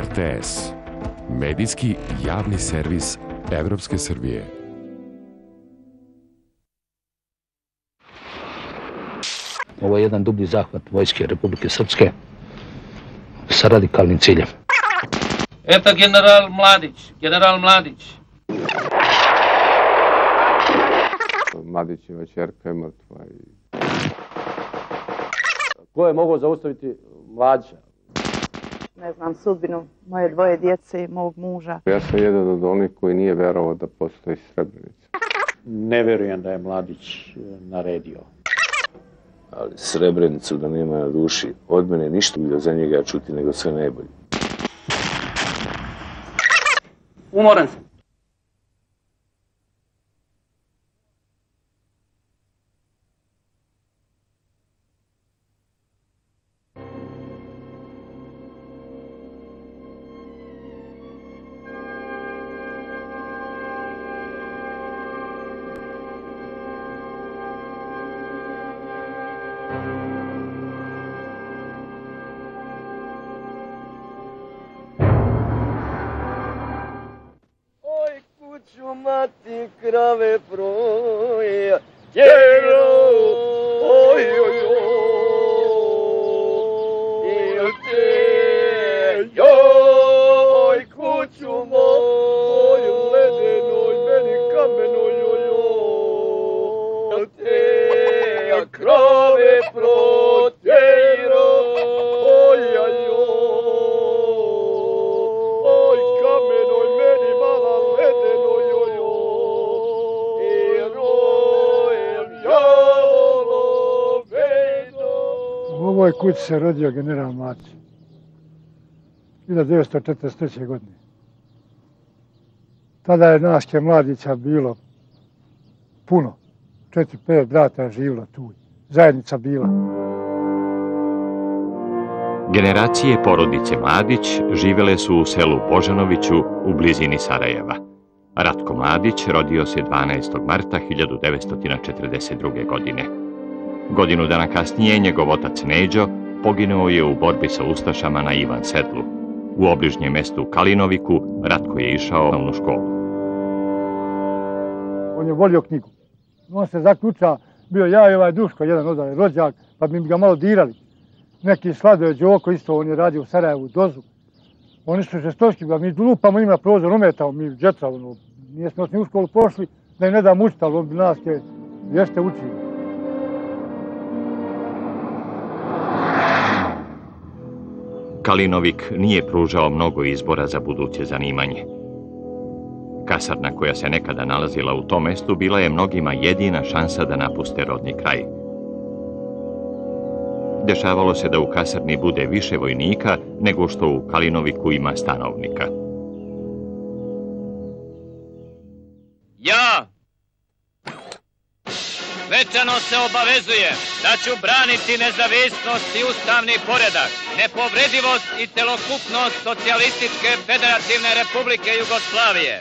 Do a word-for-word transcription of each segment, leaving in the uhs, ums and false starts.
R T S, medijski javni servis Evropske Srbije. Ovo je jedan dublji zahvat vojske Republike Srpske sa radikalnim ciljem. Eta general Mladic, general Mladic. Mladićeva ćerka je mrtva. Ko je mogao zaustaviti Mladića? Ne znam sudbinu moje dvoje djece i mog muža. Ja sam jedan od onih koji nije verovao da postoji Srebrenica. Ne verujem da je Mladić naredio. Ali Srebrenicu da nema na duši, od mene ništa bilo za njega čuti nego sve najbolje. Umoran sam. Kuću mati krave proja, jelo, oj, oj, oj, te, joj, kuću moju ledenoj, meni kamenoj, joj, joj, te, krave protjero, oj, oj, oj, kamenoj, meni mala ledenoj. U ovoj kući se rodio general Mladić hiljadu devetsto četrdeset treće. godine. Tada je naške Mladića bilo puno. Četiri, pet brata je živjelo tu. Zajednica bila. Generacije porodice Mladić živjele su u selu Božanoviću u blizini Sarajeva. Ratko Mladić rodio se dvanaestog marta hiljadu devetsto četrdeset druge. godine. Godinu dana kasnije njegov otac Neđo poginuo je u borbi sa ustašama na Ivan Sedlu. U obližnjem mestu Kalinoviku Ratko je išao u osnovnu školu. On je volio knjigu. On se zaključa, bio ja i ovaj Duško, jedan odavljen rođak, pa bi ga malo dirali. Neki Sladoje Đoko isto, on je radio u Sarajevu, Dozu. Oni su žestočki, mi lupamo njima prozor, umetamo mi džetra, ono, nije smo ni u školu pošli, da im ne dam učiti, ali on bi nas je vješte učili. Kalinovik nije pružao mnogo izbora za buduće zanimanje. Kasarna koja se nekada nalazila u tom mestu bila je mnogima jedina šansa da napuste rodni kraj. Dešavalo se da u kasarni bude više vojnika nego što u Kalinoviku ima stanovnika. Ja svečano se obavezujem da ću braniti nezavisnost i ustavni poredak, nepovredivost i celokupnost Socijalističke Federativne Republike Jugoslavije.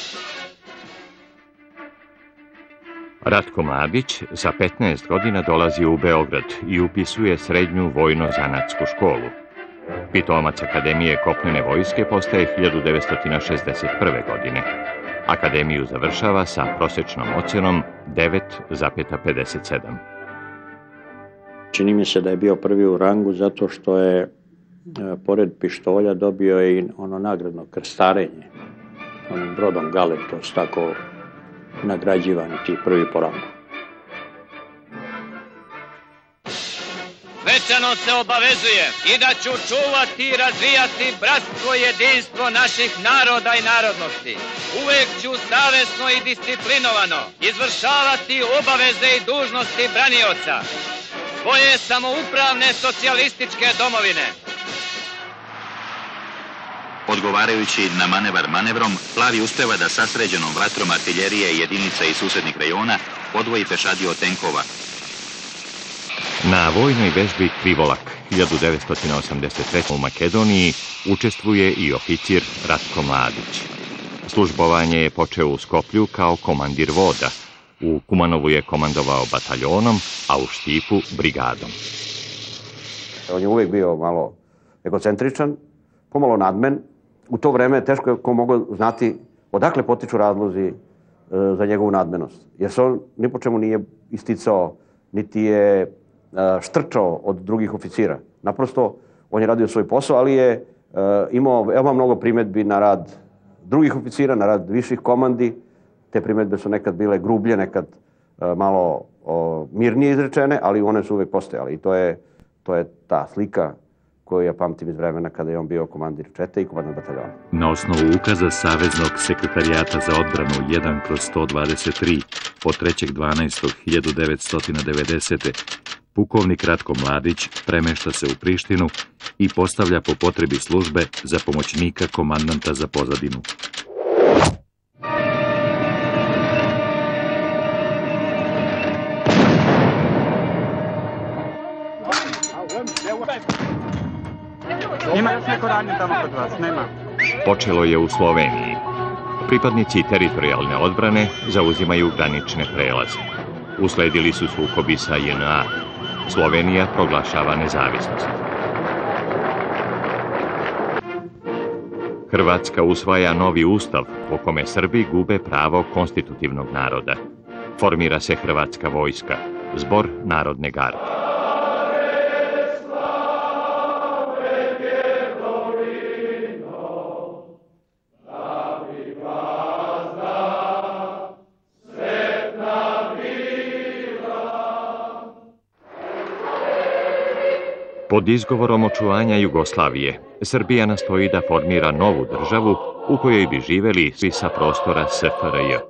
Ratko Mladić sa petnaest godina dolazi u Beograd i upisuje srednju vojno-zanatsku školu. Pitomac Akademije kopnene vojske postaje hiljadu devetsto šezdeset prve. godine. Akademiju završava sa prosječnom ocenom devet zarez pedeset sedam. Čini mi se da je bio prvi u rangu zato što je pored pištolja dobio i ono nagradno krstarenje. Onim brodom Galet, to su tako nagrađivani ti prvi po rangu. Svečano se obavezujem i da ću čuvati i razvijati bratstvo i jedinstvo naših naroda i narodnosti. Uvek ću savesno i disciplinovano izvršavati obaveze i dužnosti branioca svoje samoupravne socijalističke domovine. Odgovarajući na manevar manevrom, Plavi uspeva da sa sređenom vatrom artiljerije i jedinica iz susednih rejona odvoji pešadiju od tenkova. Na vojnoj vežbi Krivolak hiljadu devetsto osamdeset treće. u Makedoniji učestvuje i oficir Ratko Mladić. Službovanje je počeo u Skoplju kao komandir voda. U Kumanovu je komandovao bataljonom, a u Štipu brigadom. On je uvijek bio malo egocentričan, pomalo nadmen, u to vreme teško je ko mogao znati odakle potiču razlozi za njegovu nadmenost. Jer se on ni po čemu nije isticao, niti je štrčao od drugih oficira. Naprosto, on je radio svoj posao, ali je imao veoma mnogo primedbi na rad drugih oficira, na rad viših komandi. Te primedbe su nekad bile grublje, nekad malo mirnije izrečene, ali one su uvek postojale. I to je, to je ta slika koju ja pamtim iz vremena kada je on bio komandir čete i komandant bataljona. Na osnovu ukaza Saveznog sekretarijata za odbranu jedan kroz sto dvadeset tri od trećeg dvanaestog hiljadu devetsto devedesete. pukovnik Ratko Mladić premešta se u Prištinu i postavlja po potrebi službe za pomoćnika komandanta za pozadinu. Ima još neko ranjen tamo kod vas? Nema. Počelo je u Sloveniji. Pripadnici teritorijalne odbrane zauzimaju granične prelaze. Usledili su sukobi sa J N A. Slovenija proglašava nezavisnost. Hrvatska usvaja novi ustav po kome Srbi gube pravo konstitutivnog naroda. Formira se Hrvatska vojska, Zbor narodne garde. Pod izgovorom očuvanja Jugoslavije, Srbija nastoji da formira novu državu u kojoj bi živeli svi sa prostora S F R J.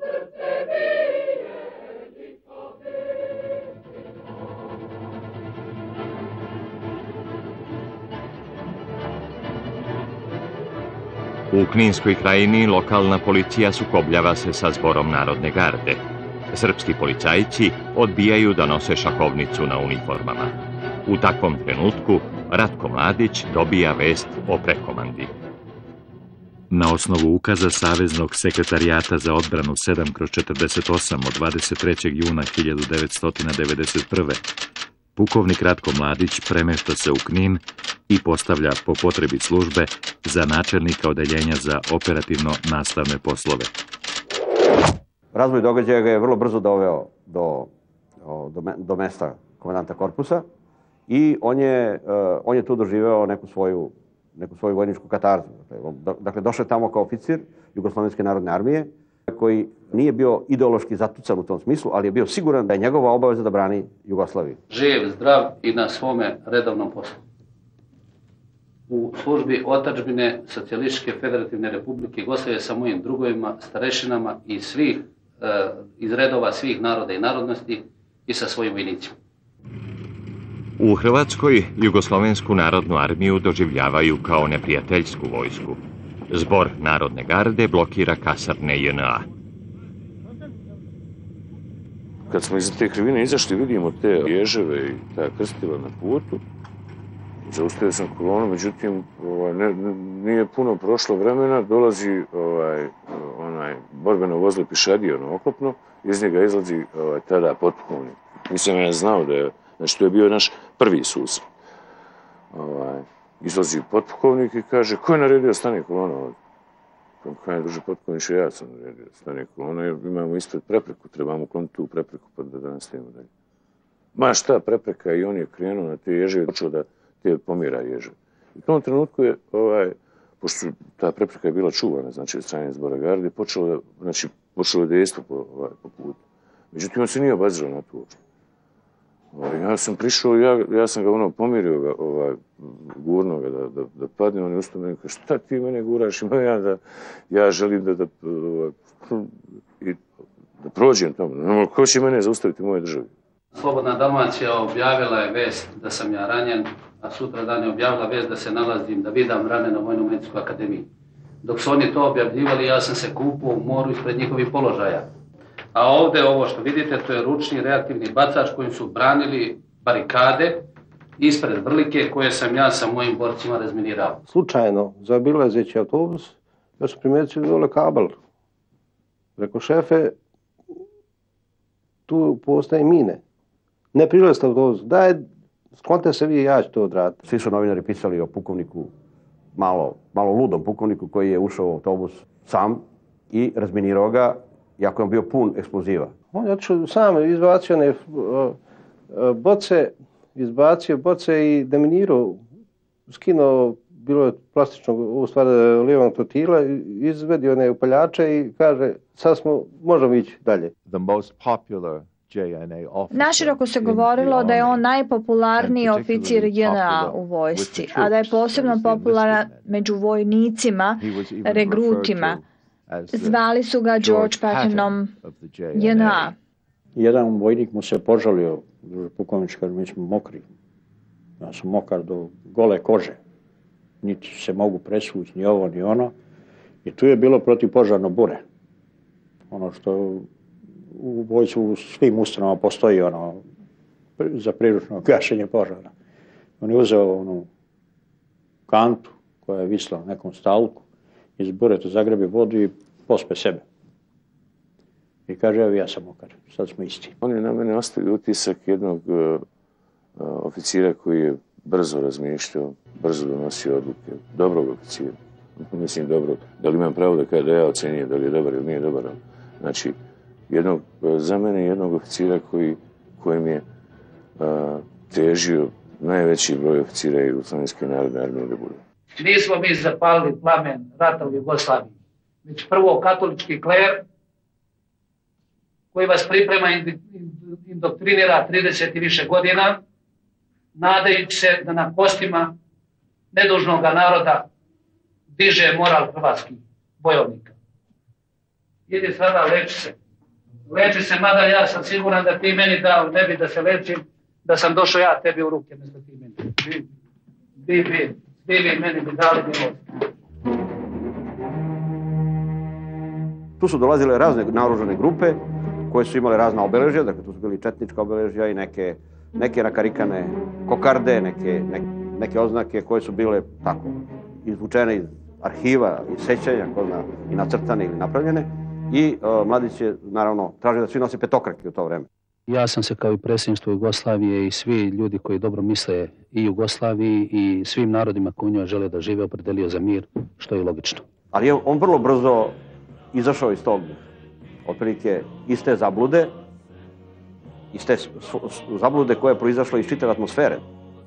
U Kninskoj krajini lokalna policija sukobljava se sa Zborom narodne garde. Srpski policajci odbijaju da nose šahovnicu na uniformama. U takvom trenutku Ratko Mladić dobija vest o prekomandi. Na osnovu ukaza Saveznog sekretarijata za odbranu sedam kroz četrdeset osam od dvadeset trećeg juna hiljadu devetsto devedeset prve. pukovnik Ratko Mladić premešta se u Knin i postavlja po potrebi službe za načelnika odeljenja za operativno-nastavne poslove. Razvoj događaja ga je vrlo brzo doveo do, do, do mesta komandanta korpusa i on je, on je tu doživeo neku svoju, neku svoju vojničku katarzu. Dakle, došao je tamo kao oficir Jugoslovenske narodne armije, koji nije bio ideološki zatucan u tom smislu, ali je bio siguran da je njegova obaveza da brani Jugoslaviju. Živ, zdrav i na svome redovnom poslu. U službi otadžbine Socijalističke federativne republike Jugoslavije sa mojim drugovima, starešinama i svih, e, iz redova svih naroda i narodnosti i sa svojim vojnicima. U Hrvatskoj Jugoslovensku narodnu armiju doživljavaju kao neprijateljsku vojsku. Zbor narodne garde blokira kasarne J N A. Kad smo iz te krivine izašli, vidimo te ježeve i ta krstila na putu. Zaustavio sam kolonu, međutim, ovaj, ne, nije puno prošlo vremena, dolazi ovaj, onaj borbeno vozilo pišadije, ono oklopno, iz njega izlazi ovaj, tada potpukovnik. Nisam ja znao da je, znači to je bio naš prvi susret. Ovaj, izlazi potpukovnik i kaže, ko je naredio stane kolona ovdje? Kaj je druže potpukovniče, ja sam naredio stane kolona, jer imamo ispred prepreku, trebamo kloniti tu prepreku pa da nastavimo dalje. Ma šta prepreka, i on je krenuo na te ježeve, počeo da te pomira ježe. U tom trenutku je, ovaj, pošto ta prepreka je bila čuvana, znači od strane Zbora garde, počelo da, znači, počelo je dejstvo po, ovaj, po putu. Međutim, on se nije obazirao na to uopšte. Ovaj, ja sam prišao, ja, ja sam ga ono pomirio, ga, ovaj, gurno ga da, da, da padne, on je ustao meni, kaže, šta ti mene guraš, ima ja da, ja želim da, da, ovaj, i, da prođem tamo. No, ko će mene zaustaviti u moje državi? Slobodna Dalmacija objavila je vest da sam ja ranjen, a sutra dan je objavila vest da se nalazim, da vidam rane na Vojno-medicinskoj akademiji. Dok su oni to objavljivali, ja sam se kupao u moru ispred njihovih položaja. A ovde, ovo što vidite, to je ručni reaktivni bacač kojim su branili barikade ispred Brlike koje sam ja sa mojim borcima razminirao. Slučajno, zaobilazeći autobus, ja sam primetio dole kabel. Rekao, šefe, tu postoje mine. Ne prilazite autobus. Daj, skonte se vi, ja ću to odraditi. Svi su novinari pisali o pukovniku malo, malo ludom pukovniku koji je ušao u autobus sam i razminirao ga, iako je bio pun eksploziva. On je otišao sam, izbacio one boce, izbacio boce i deminirao, skinuo, bilo je plastično, u stvari lijevog trotila, izvedio one upaljače i kaže, sad smo, možemo ići dalje. Naširoko se govorilo da je on najpopularniji oficir J N A u vojsci, a da je posebno popularan među vojnicima, regrutima. Zvali su ga George Pattonom J N A. Jedan vojnik mu se požalio, druže pukovniče, kaže, mi smo mokri. Ja sam mokar do gole kože. Niti se mogu presvući, ni ovo, ni ono. I tu je bilo protivpožarno bure. Ono što u vojsku u svim ustanovama postoji ono za priručno gašenje požara. On je uzeo onu kantu koja je visla na nekom stalku, iz bureta zagrebi vodu i pospe sebe. I kaže, evo ja sam mokar, sad smo isti. On je na mene ostavio utisak jednog uh, oficira koji je brzo razmišljao, brzo donosio odluke, dobrog oficira. Mislim dobro, da li imam pravo da kada da ja ocenio da li je dobar ili nije dobar. Znači, jednog, za mene jednog oficira koji, kojem je uh, težio najveći broj oficira Jugoslovenske narodne armije da bude. Nismo mi zapalili plamen rata u Jugoslaviji, već prvo katolički kler koji vas priprema i indoktrinira trideset i više godina, nadajući se da na kostima nedužnog naroda diže moral hrvatskih bojovnika. Idi sada, leči se. Leči se, mada ja sam siguran da ti meni dao, ne bi da se lečim, da sam došao ja tebi u ruke, mjesto ti meni. Bi, bi, bi, bi meni bi dali milost. Tu su dolazile razne naoružane grupe koje su imale razna obeležja, dakle tu su bili četnička obeležja i neke, neke nakarikane kokarde, neke, neke, neke oznake koje su bile tako izvučene iz arhiva i sećanja, i nacrtane ili napravljene. I uh, Mladić je, naravno, tražio da svi nosi petokrake u to vreme. Ja sam se kao i predsjedništvo Jugoslavije i svi ljudi koji dobro misle i Jugoslaviji i svim narodima koji u njoj žele da žive opredelio za mir, što je logično. Ali je on vrlo brzo izašao iz tog, otprilike, iz te zablude, iz te zablude koja je proizašla iz čitave atmosfere.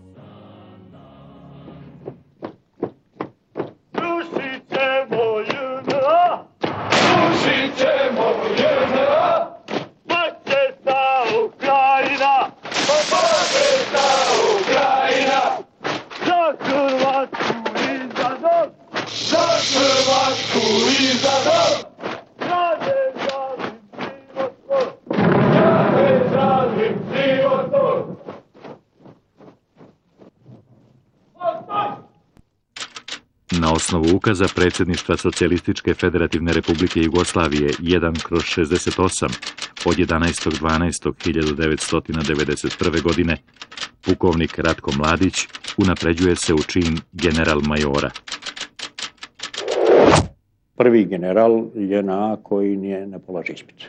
Na osnovu ukaza predsjedništva Socijalističke federativne republike Jugoslavije jedan kroz šezdeset osam od jedanaestog dvanaestog hiljadu devetsto devedeset prve. godine, pukovnik Ratko Mladić unapređuje se u čin general majora. Prvi general J N A koji nije ne polaže ispit.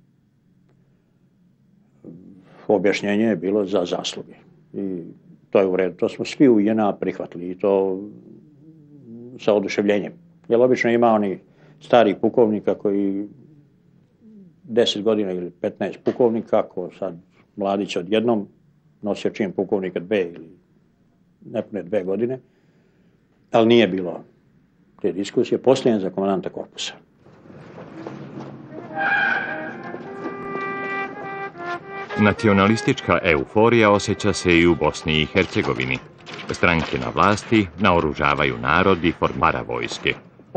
Objašnjenje je bilo za zasluge. I to je u redu. To smo svi u J N A prihvatili i to sa oduševljenjem. Jer obično ima oni stari pukovnika koji deset godina ili petnaest pukovnika, ako sad Mladić odjednom nosio čin pukovnika dve ili nepune dve godine, ali nije bilo te diskusije. Posljednje za komandanta korpusa. Nacionalistička euforija osjeća se i u Bosni i Hercegovini. Stranke na vlasti naoružavaju narod i formara vojske.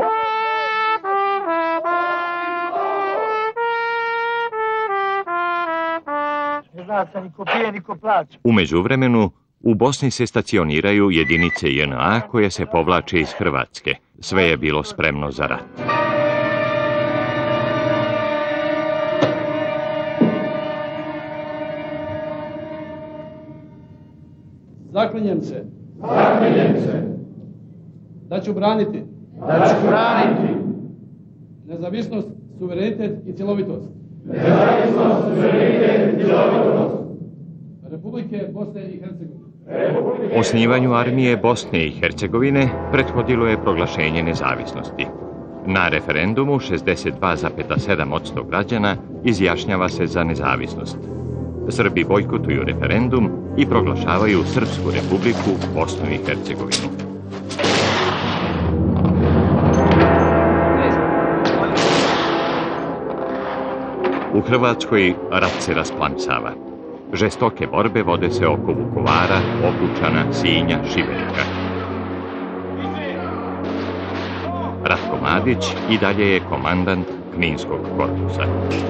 U međuvremenu, u Bosni se stacioniraju jedinice J N A koje se povlače iz Hrvatske. Sve je bilo spremno za rat. Zaklinjem se. Zaklinjem se. Da ću braniti. Da ću braniti. Nezavisnost, suverenitet i cjelovitost. Nezavisnost, suverenitet i cjelovitost. Republike Bosne i Hercegovine. Osnivanju armije Bosne i Hercegovine prethodilo je proglašenje nezavisnosti. Na referendumu šezdeset dva zarez sedam posto građana izjašnjava se za nezavisnost. Srbi bojkotuju referendum i proglašavaju Srpsku republiku Bosnu i Hercegovinu. U Hrvatskoj rat se rasplamsava. Žestoke borbe vode se oko Vukovara, Okučana, Sinja, Šibenika. Ratko Mladić i dalje je komandant Kninskog korpusa.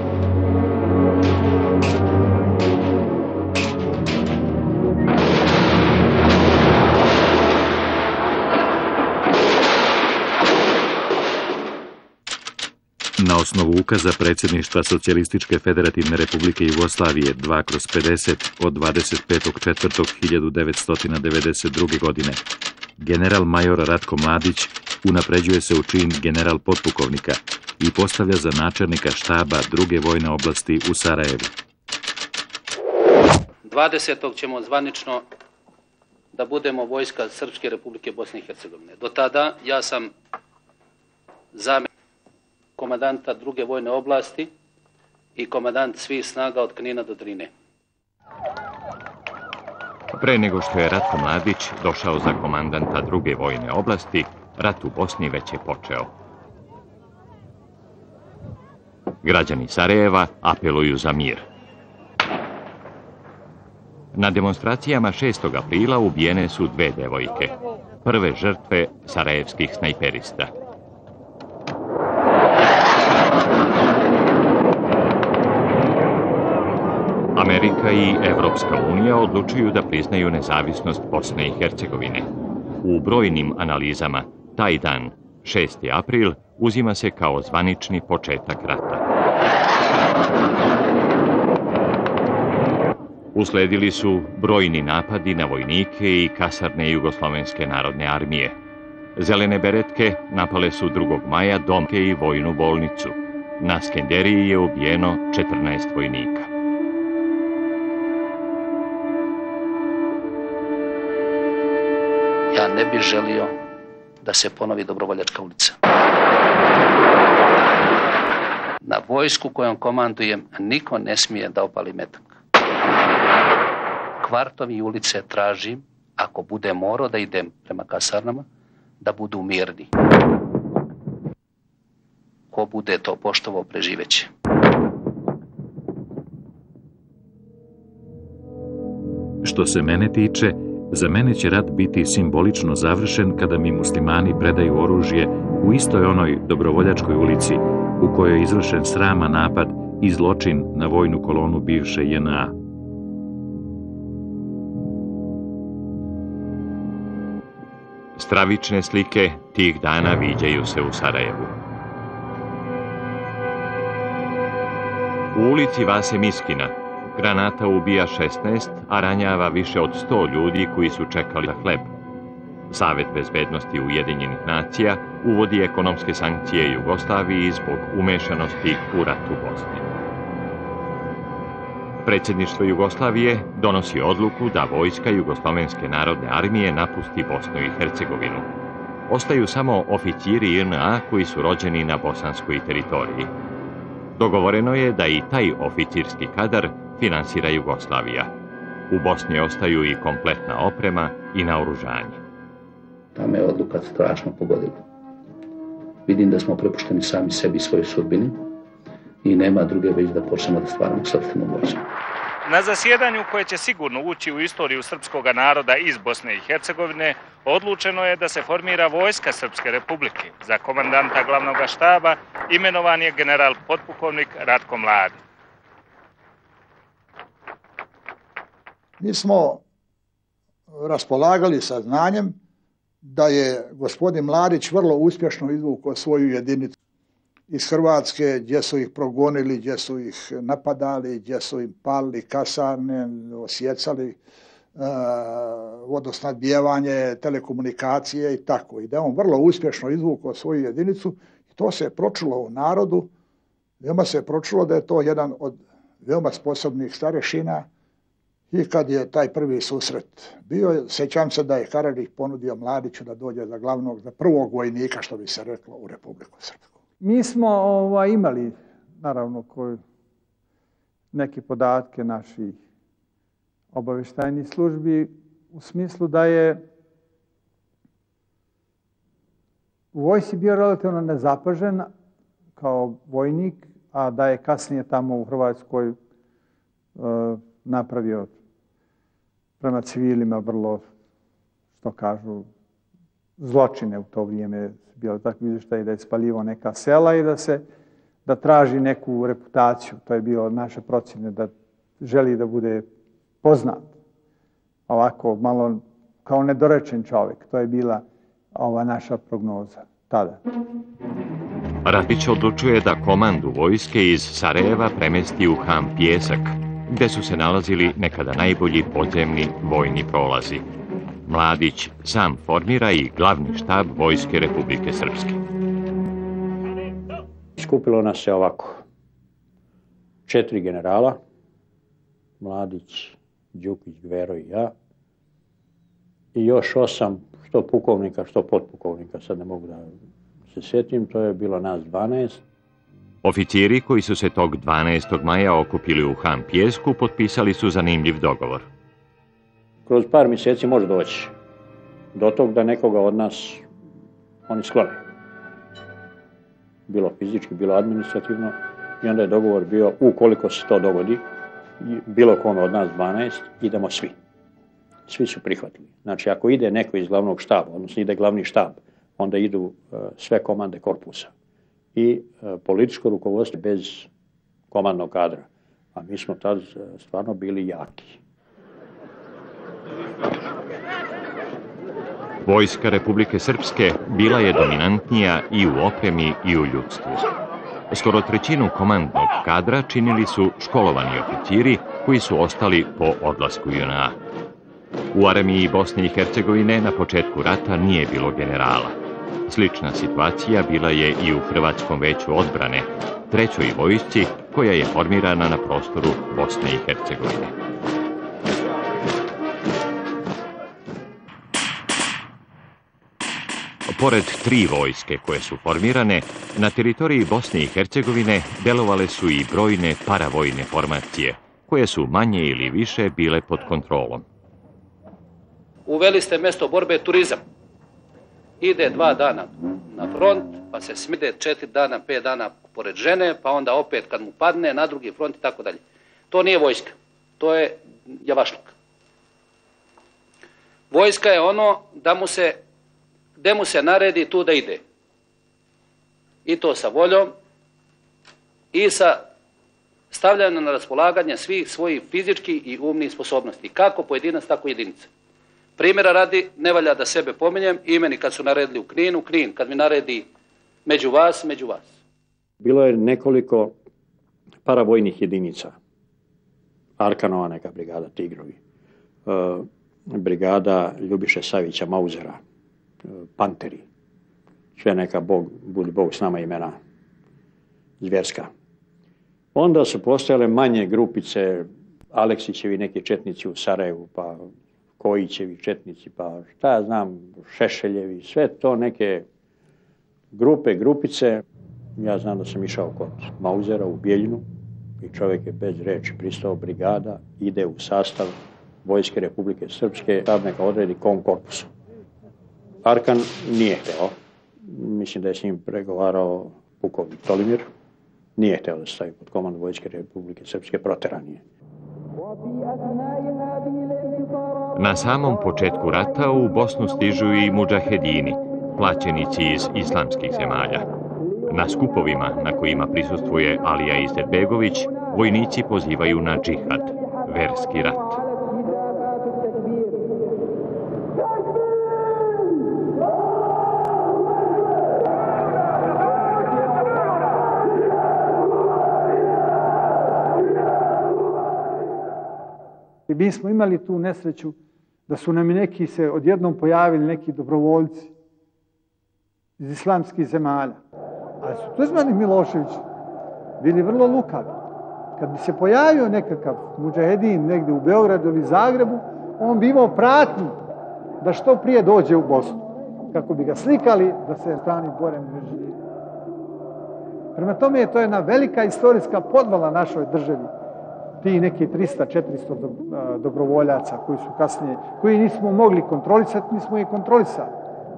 Na osnovu ukaza predsjedništva Socijalističke federativne republike Jugoslavije dva kroz pedeset od dvadeset petog četvrtog hiljadu devetsto devedeset druge. godine, general major Ratko Mladić unapređuje se u čin general potpukovnika i postavlja za načelnika štaba druge vojne oblasti u Sarajevu. dvadesetog ćemo zvanično da budemo vojska Srpske republike Bosne i Hercegovine. Do tada ja sam zamjenik komandanta druge vojne oblasti i komandant svih snaga od Knina do Drine. Pre nego što je Ratko Mladić došao za komandanta druge vojne oblasti, rat u Bosni već je počeo. Građani Sarajeva apeluju za mir. Na demonstracijama šestog aprila ubijene su dve devojke, prve žrtve sarajevskih snajperista. Amerika i Evropska unija odlučuju da priznaju nezavisnost Bosne i Hercegovine. U brojnim analizama taj dan, šesti april, uzima se kao zvanični početak rata. Usledili su brojni napadi na vojnike i kasarne Jugoslovenske narodne armije. Zelene beretke napale su drugog maja domke i vojnu bolnicu. Na Skenderiji je ubijeno četrnaest vojnika. Ja ne bih želio da se ponovi Dobrovoljačka ulica. Na vojsku kojom komandujem niko ne smije da opali metak. Kvartovi i ulice tražim, ako bude morao da idem prema kasarnama, da budu mirni. Ko bude to poštovao, preživeće. Što se mene tiče, za mene će rat biti simbolično završen kada mi muslimani predaju oružje u istoj onoj Dobrovoljačkoj ulici u kojoj je izvršen sraman napad i zločin na vojnu kolonu bivše J N A. Stravične slike tih dana viđaju se u Sarajevu. U ulici Vase Miskina granata ubija šesnaest, a ranjava više od sto ljudi koji su čekali za hleb. Savet bezbednosti Ujedinjenih nacija uvodi ekonomske sankcije Jugoslaviji zbog umešanosti u rat u Bosni. Predsjedništvo Jugoslavije donosi odluku da vojska Jugoslovenske narodne armije napusti Bosnu i Hercegovinu. Ostaju samo oficiri J N A koji su rođeni na bosanskoj teritoriji. Dogovoreno je da i taj oficirski kadar finansira Jugoslavija. U Bosni ostaju i kompletna oprema i naoružanje. Ta me odluka strašno pogodila. Vidim da smo prepušteni sami sebi svojoj sudbini i nema druge već da počnemo da stvaramo sopstvenu vojsku. Na zasjedanju koje će sigurno ući u istoriju srpskog naroda iz Bosne i Hercegovine, odlučeno je da se formira vojska Srpske republike. Za komandanta glavnog štaba imenovan je general potpukovnik Ratko Mladic. Mi smo raspolagali sa znanjem da je gospodin Mladić vrlo uspješno izvukao svoju jedinicu iz Hrvatske, gdje su ih progonili, gdje su ih napadali, gdje su im palili kasarne, osjecali uh, vodosnadbijevanje, telekomunikacije i tako. I da je on vrlo uspješno izvukao svoju jedinicu i to se je pročulo u narodu. Veoma se je pročulo da je to jedan od veoma sposobnih starešina I kad je taj prvi susret bio, sjećam se da je Karađić ponudio Mladiću da dođe za glavnog, za prvog vojnika, što bi se reklo, u Republiku Srpsku. Mi smo ovaj, imali, naravno, koji, neke podatke naših obavještajnih službi u smislu da je u vojsci bio relativno nezapažen kao vojnik, a da je kasnije tamo u Hrvatskoj e, napravio prema civilima vrlo, što kažu, zločine u to vrijeme. Bilo tako izvještaj da je spaljivao neka sela i da se da traži neku reputaciju. To je bilo naše procjene, da želi da bude poznat. Ovako, malo kao nedorečen čovjek. To je bila ova naša prognoza tada. Ratić odlučuje da komandu vojske iz Sarajeva premesti u Han Pjesak, gde su se nalazili nekada najbolji podzemni vojni prolazi. Mladić sam formira i glavni štab Vojske Republike Srpske. Skupilo nas se ovako. Četiri generala, Mladić, Đukić, Gvero i ja, i još osam, što pukovnika, što potpukovnika, sad ne mogu da se sjetim, to je bilo nas dvanaest. Oficiri koji su se tog dvanaestog maja okupili u Han Pjesku potpisali su zanimljiv dogovor. Kroz par mjeseci može doći do tog da nekoga od nas oni sklone. Bilo fizički, bilo administrativno. I onda je dogovor bio, ukoliko se to dogodi, bilo kome od nas dvanaest, idemo svi. Svi su prihvatili. Znači, ako ide neko iz glavnog štaba, odnosno ide glavni štab, onda idu uh, sve komande korpusa. I uh, političko rukovodstvo bez komandnog kadra. A mi smo tad uh, stvarno bili jaki. Vojska Republike Srpske bila je dominantnija i u opremi i u ljudstvu. Skoro trećinu komandnog kadra činili su školovani oficiri koji su ostali po odlasku J N A. U armiji Bosne i Hercegovine na početku rata nije bilo generala. Slična situacija bila je i u Hrvatskom veću odbrane, trećoj vojsci koja je formirana na prostoru Bosne i Hercegovine. Pored tri vojske koje su formirane, na teritoriji Bosne i Hercegovine delovale su i brojne paravojne formacije, koje su manje ili više bile pod kontrolom. Uveli ste mjesto borbe turizam. Ide dva dana na front, pa se smide četiri dana, pet dana pored žene, pa onda opet kad mu padne na drugi front i tako dalje. To nije vojska, to je javašluk. Vojska je ono da mu se gde mu se naredi tu da ide. I to sa voljom i sa stavljanjem na raspolaganje svih svojih fizičkih i umnih sposobnosti. Kako pojedinac, tako jedinica. Primjera radi, ne valja da sebe pominjem, imeni kad su naredili u Kninu, Knin, kad mi naredi među vas, među vas. Bilo je nekoliko paravojnih jedinica. Arkanova neka brigada Tigrovi, brigada Ljubiše Savića Mauzera, Panteri, sve neka Bog, budi Bog s nama imena, zvjerska. Onda su postojale manje grupice, Aleksićevi neki četnici u Sarajevu, pa Kojićevi četnici, pa šta ja znam, Šešeljevi, sve to neke grupe, grupice. Ja znam da sam išao kod Mauzera u Bijeljinu i čovjek je bez reči pristao, brigada ide u sastav Vojske Republike Srpske, štab neka odredi kom korpusu. Arkan nije hteo, mislim da je s njim pregovarao pukovnik Tolimir, nije hteo da se stavi pod komandu Vojske Republike Srpske, proteran je. Na samom početku rata u Bosnu stižu i mudžahedini, plaćenici iz islamskih zemalja. Na skupovima na kojima prisustvuje Alija Izetbegović, vojnici pozivaju na džihad, verski rat. I mi smo imali tu nesreću da su nam neki se odjednom pojavili neki dobrovoljci iz islamskih zemalja. Ali su Tuđman i Milošević bili vrlo lukavi. Kad bi se pojavio nekakav mudžahedin negdje u Beogradu ili Zagrebu, on bi imao pratnju da što prije dođe u Bosnu, kako bi ga slikali da se strani bore među. Prema tome je to jedna velika istorijska podvala našoj državi. Ti neki trista četiristo dobrovoljaca koji su kasnije, koji nismo mogli kontrolisati, nismo ih kontrolisali.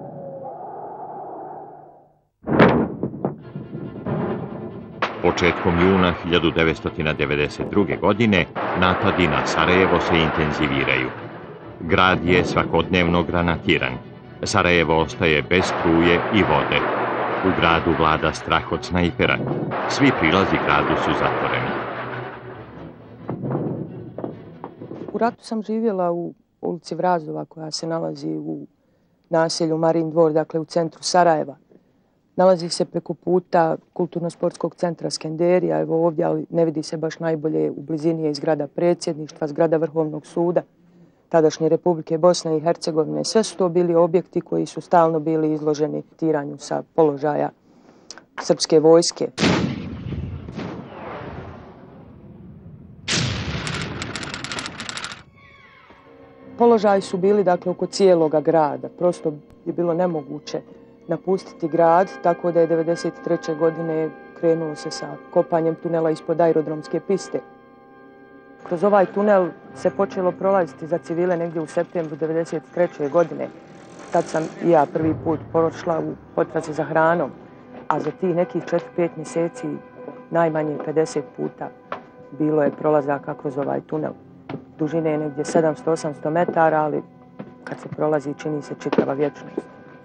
Početkom juna hiljadu devetsto devedeset druge. godine napadi na Sarajevo se intenziviraju. Grad je svakodnevno granatiran. Sarajevo ostaje bez struje i vode. U gradu vlada strah od snajpera. Svi prilazi gradu su zatvoreni. U ratu sam živjela u ulici Vrazova koja se nalazi u naselju Marin dvor, dakle u centru Sarajeva. Nalazi se preko puta kulturno-sportskog centra Skenderija, evo ovdje, ali ne vidi se baš najbolje, u blizini je i zgrada predsjedništva, zgrada Vrhovnog suda, tadašnje Republike Bosne i Hercegovine. Sve su to bili objekti koji su stalno bili izloženi tiranju sa položaja srpske vojske. Položaji su bili dakle oko cijeloga grada, prosto je bilo nemoguće napustiti grad, tako da je devedeset treće. godine krenulo se sa kopanjem tunela ispod aerodromske piste. Kroz ovaj tunel se počelo prolaziti za civile negdje u septembru devedeset treće. godine. Tad sam i ja prvi put prošla u potrazi za hranom, a za tih nekih četiri pet mjeseci najmanje pedeset puta bilo je prolazaka kroz ovaj tunel. Dužine je negdje sedamsto do osamsto metara, ali kad se prolazi čini se čitava vječnost.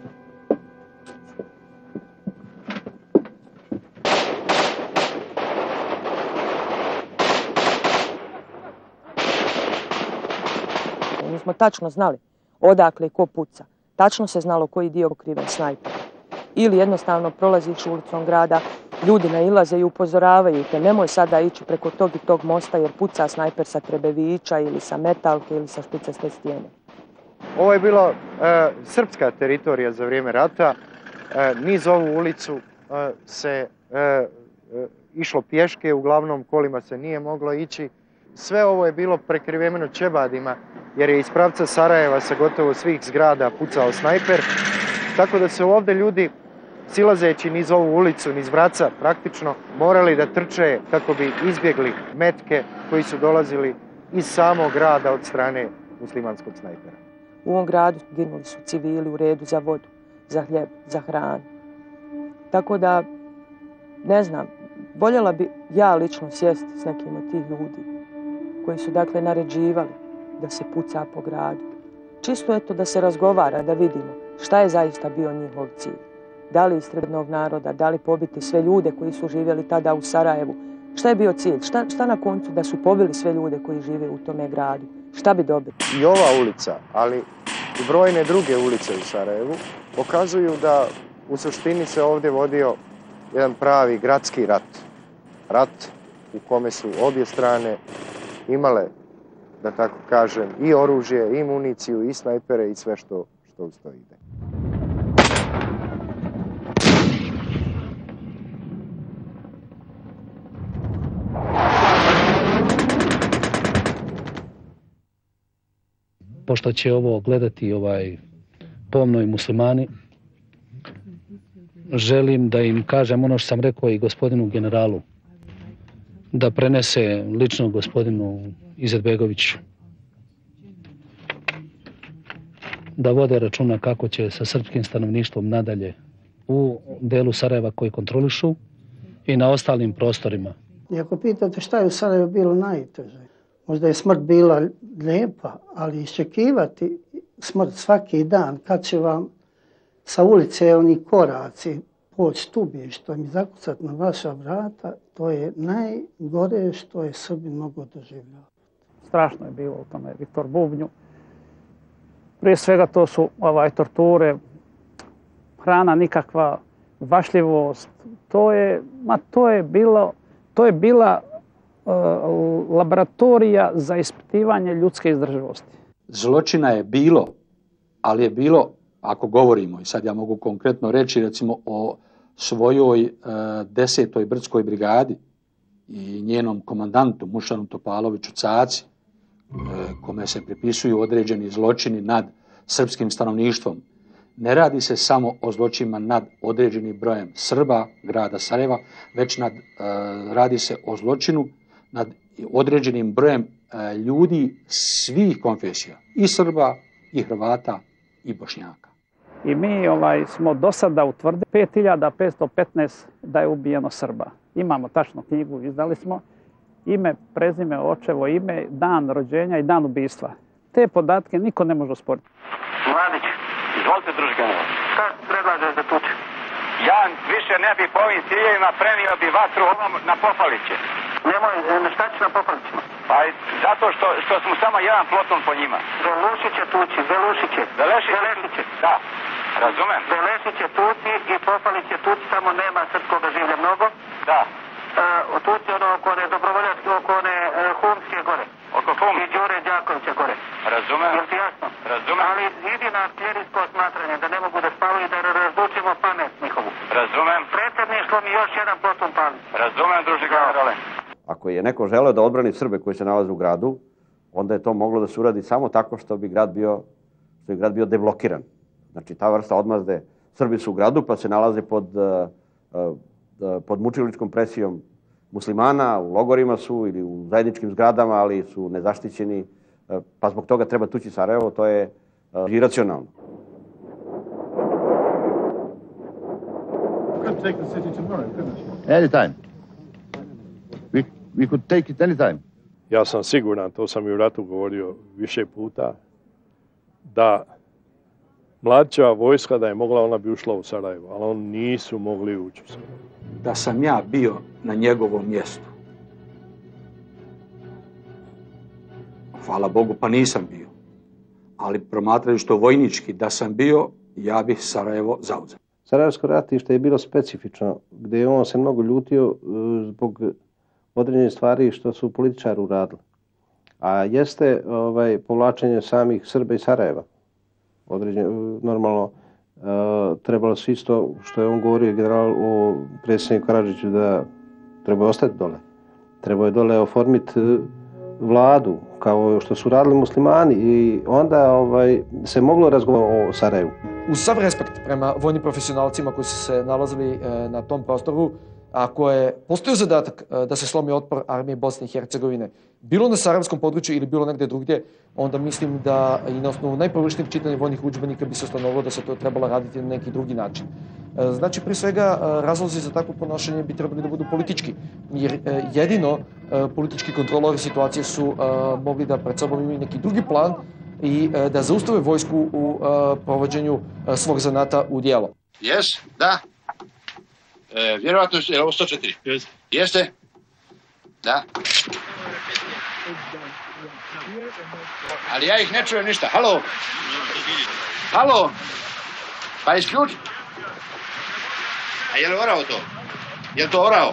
Mi smo tačno znali odakle i ko puca. Tačno se znalo koji dio pokriven snajper. Ili jednostavno prolaziš ulicom grada, ljudi nailaze i upozoravaju te, nemoj sada ići preko tog i tog mosta jer puca snajper sa Trebevića ili sa Metalke ili sa Špicaste stijene. Ovo je bilo e, srpska teritorija za vrijeme rata. E, niz ovu ulicu e, se e, e, išlo pješke, uglavnom kolima se nije moglo ići. Sve ovo je bilo prekriveno čebadima jer je iz pravca Sarajeva sa gotovo svih zgrada pucao snajper. Tako da su ovdje ljudi, silazeći niz ovu ulicu, niz Vraca praktično, morali da trče kako bi izbjegli metke koji su dolazili iz samog grada od strane muslimanskog snajpera. U ovom gradu ginuli su civili u redu za vodu, za hljeb, za hranu. Tako da, ne znam, voljela bi ja lično sjesti s nekim od tih ljudi koji su dakle naređivali da se puca po gradu. Čisto eto da se razgovara, da vidimo šta je zaista bio njihov cilj. Da li istrebnog naroda, da li pobiti sve ljude koji su živjeli tada u Sarajevu. Šta je bio cilj? Šta, šta na koncu da su pobili sve ljude koji žive u tome gradu? Šta bi dobili? I ova ulica, ali i brojne druge ulice u Sarajevu pokazuju da u suštini se ovdje vodio jedan pravi gradski rat. Rat u kome su obje strane imale, da tako kažem, i oružje, i municiju, i snajpere, i sve što, što uz to ide. Pošto će ovo gledati ovaj pomno i muslimani, želim da im kažem ono što sam rekao i gospodinu generalu, da prenese lično gospodinu Izetbegoviću, da vode računa kako će sa srpskim stanovništvom nadalje u delu Sarajeva koji kontrolišu i na ostalim prostorima. I ako pitate šta je u Sarajevu bilo najteže, možda je smrt bila lijepa, ali iščekivati smrt svaki dan, kad će vam sa ulice oni koraci poći tubištom i zakucati na vaša vrata, to je najgore što je Srbi mogu doživljavati. Strašno je bilo u tome Viktor Bubnju. Prije svega to su ovaj, torture, hrana nikakva, vašljivost. To je, ma, to je, bilo, to je bila uh, laboratorija za ispitivanje ljudske izdržljivosti. Zločina je bilo, ali je bilo, ako govorimo, i sad ja mogu konkretno reći recimo o svojoj uh, desetoj brdskoj brigadi, i njenom komandantu Mušanu Topaloviću Caci, kome se pripisuju određeni zločini nad srpskim stanovništvom, ne radi se samo o zločinima nad određenim brojem Srba grada Sarajeva, već nad, radi se o zločinu nad određenim brojem ljudi svih konfesija, i Srba, i Hrvata, i Bošnjaka. I mi ovaj, smo do sada utvrdili pet hiljada petsto petnaest da je ubijeno Srba. Imamo tačno knjigu, izdali smo. Ime, prezime, očevo ime, dan rođenja i dan ubistva. Te podatke niko ne može osporiti. Mladić, izvolite druži general. Šta predlažeš da tuče? Ja više ne bi po ovim ciljevima prenio bi vatru ovom na Pofaliće. Nemoj, šta ćeš na Pofalićima? Pa zato što, što smo samo jedan ploton po njima. Veluši će tući, Veluši će. Veleši, Veleši će. Da, razumem. Veleši će tući i Pofalić će tući, samo nema srpskog življa mnogo. Da. Uh, tući ono oko one dobrovoljačke, oko one uh, Humske gore. Oko Hum? I Đure Đakovića gore. Razumem. Jel ti jasno? Razumem. Ali idi na artiljerijsko osmatranje, da ne mogu da spavaju i da razdučimo pamet njihovu. Razumem. Predsjedništvo mi još jedan ploton pali. Razumem, druži generale. Ako je neko želeo da odbrani Srbe koji se nalaze u gradu, onda je to moglo da se uradi samo tako što bi grad bio, što bi grad bio deblokiran. Znači ta vrsta odmazde, Srbi su u gradu pa se nalaze pod, uh, uh, pod mučiličkom presijom muslimana, u logorima su ili u zajedničkim zgradama, ali su nezaštićeni, uh, pa zbog toga treba tući Sarajevo, to je uh, iracionalno. Anytime. We, we could take it anytime. Ja sam siguran, to sam i u ratu govorio više puta, da Mladićeva vojska, da je mogla, ona bi ušla u Sarajevo, ali oni nisu mogli ući u Sarajevo. Da sam ja bio na njegovom mjestu. Hvala Bogu, pa nisam bio. Ali promatrajući to vojnički, da sam bio, ja bih Sarajevo zauzeo. Sarajevsko ratište je bilo specifično, gdje je on se mnogo ljutio zbog određenih stvari što su političari uradili. A jeste ovaj, povlačenje samih Srba iz Sarajeva. Određen, normalno uh, trebalo se isto, što je on govorio general o predsjedniku Karadžiću, da treba ostati dole. Treba je dole oformiti vladu, kao što su radili muslimani, i onda ovaj, se moglo razgovarati o Sarajevu. Uz sav respekt prema vojnim profesionalcima koji su se nalazili e, na tom prostoru, ako je postojao zadatak e, da se slomi otpor armije Bosne i Hercegovine, bilo na sarajevskom području ili bilo negdje drugdje, onda mislim da i na osnovu najpovršnijeg čitanja vojnih udžbenika bi se ustanovilo da se to trebalo raditi na neki drugi način. E, znači, prije svega, e, razlozi za takvo ponašanje bi trebali da budu politički, jer e, jedino e, politički kontrolori situacije su e, mogli da pred sobom imaju neki drugi plan i e, da zaustave vojsku u e, provođenju e, svog zanata u djelo. Jes, da. E, vjerovatno je ovo sto četiri. Yes. Jeste? Da. Ali ja ih ne čujem ništa. Halo? Halo? Pa isključi. A je li orao to? Je li to orao?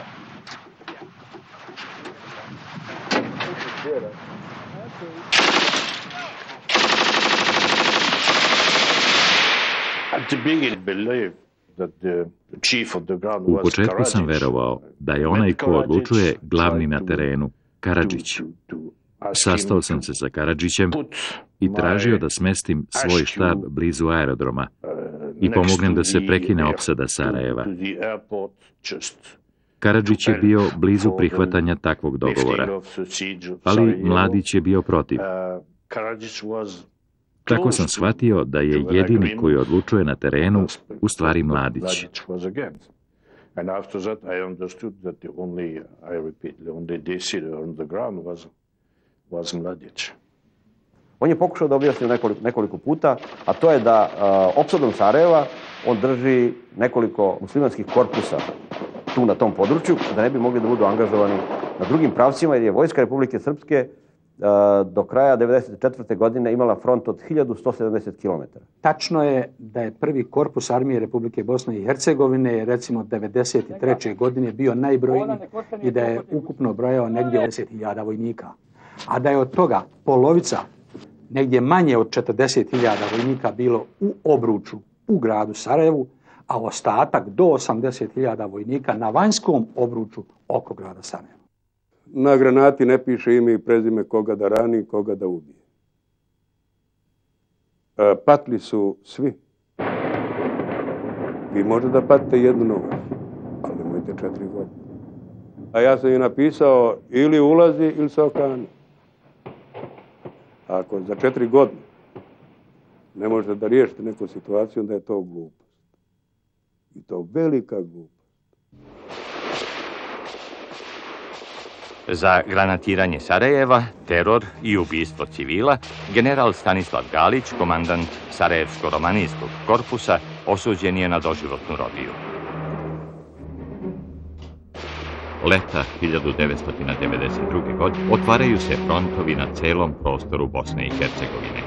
U početku sam verovao da je onaj ko odlučuje glavni na terenu, Karadžić. Sastao sam se sa Karadžićem i tražio da smestim svoj štab blizu aerodroma i pomognem da se prekine opsada Sarajeva. Karadžić je bio blizu prihvatanja takvog dogovora, ali Mladić je bio protiv. Tako sam shvatio da je jedini koji odlučuje na terenu u stvari Mladić. On je pokušao da objasni nekoliko, nekoliko puta, a to je da uh, opsadom Sarajeva on drži nekoliko muslimanskih korpusa tu na tom području, da ne bi mogli da budu angažovani na drugim pravcima, jer je Vojska Republike Srpske do kraja devedeset četvrte godine imala front od hiljadu sto sedamdeset kilometara. Tačno je da je prvi korpus armije Republike Bosne i Hercegovine recimo devedeset treće godine bio najbrojniji i da je ukupno brojao negdje deset hiljada vojnika. A da je od toga polovica, negdje manje od četrdeset hiljada vojnika bilo u obruču u gradu Sarajevu, a ostatak do osamdeset hiljada vojnika na vanjskom obruču oko grada Sarajeva. na granati ne piše ime i prezime koga da rani, koga da ubije. Patli su svi. Vi možete da patite jednu noć, ali nemojte četiri godine. A ja sam i napisao ili ulazi ili se okani. Ako za četiri godine ne možete da riješite neku situaciju, onda je to glupost. I to velika glupost. Za granatiranje Sarajeva, teror i ubistvo civila, general Stanislav Galić, komandant Sarajevsko-romanijskog korpusa, osuđen je na doživotnu robiju. Leta hiljadu devetsto devedeset druge. godine otvaraju se frontovi na celom prostoru Bosne i Hercegovine.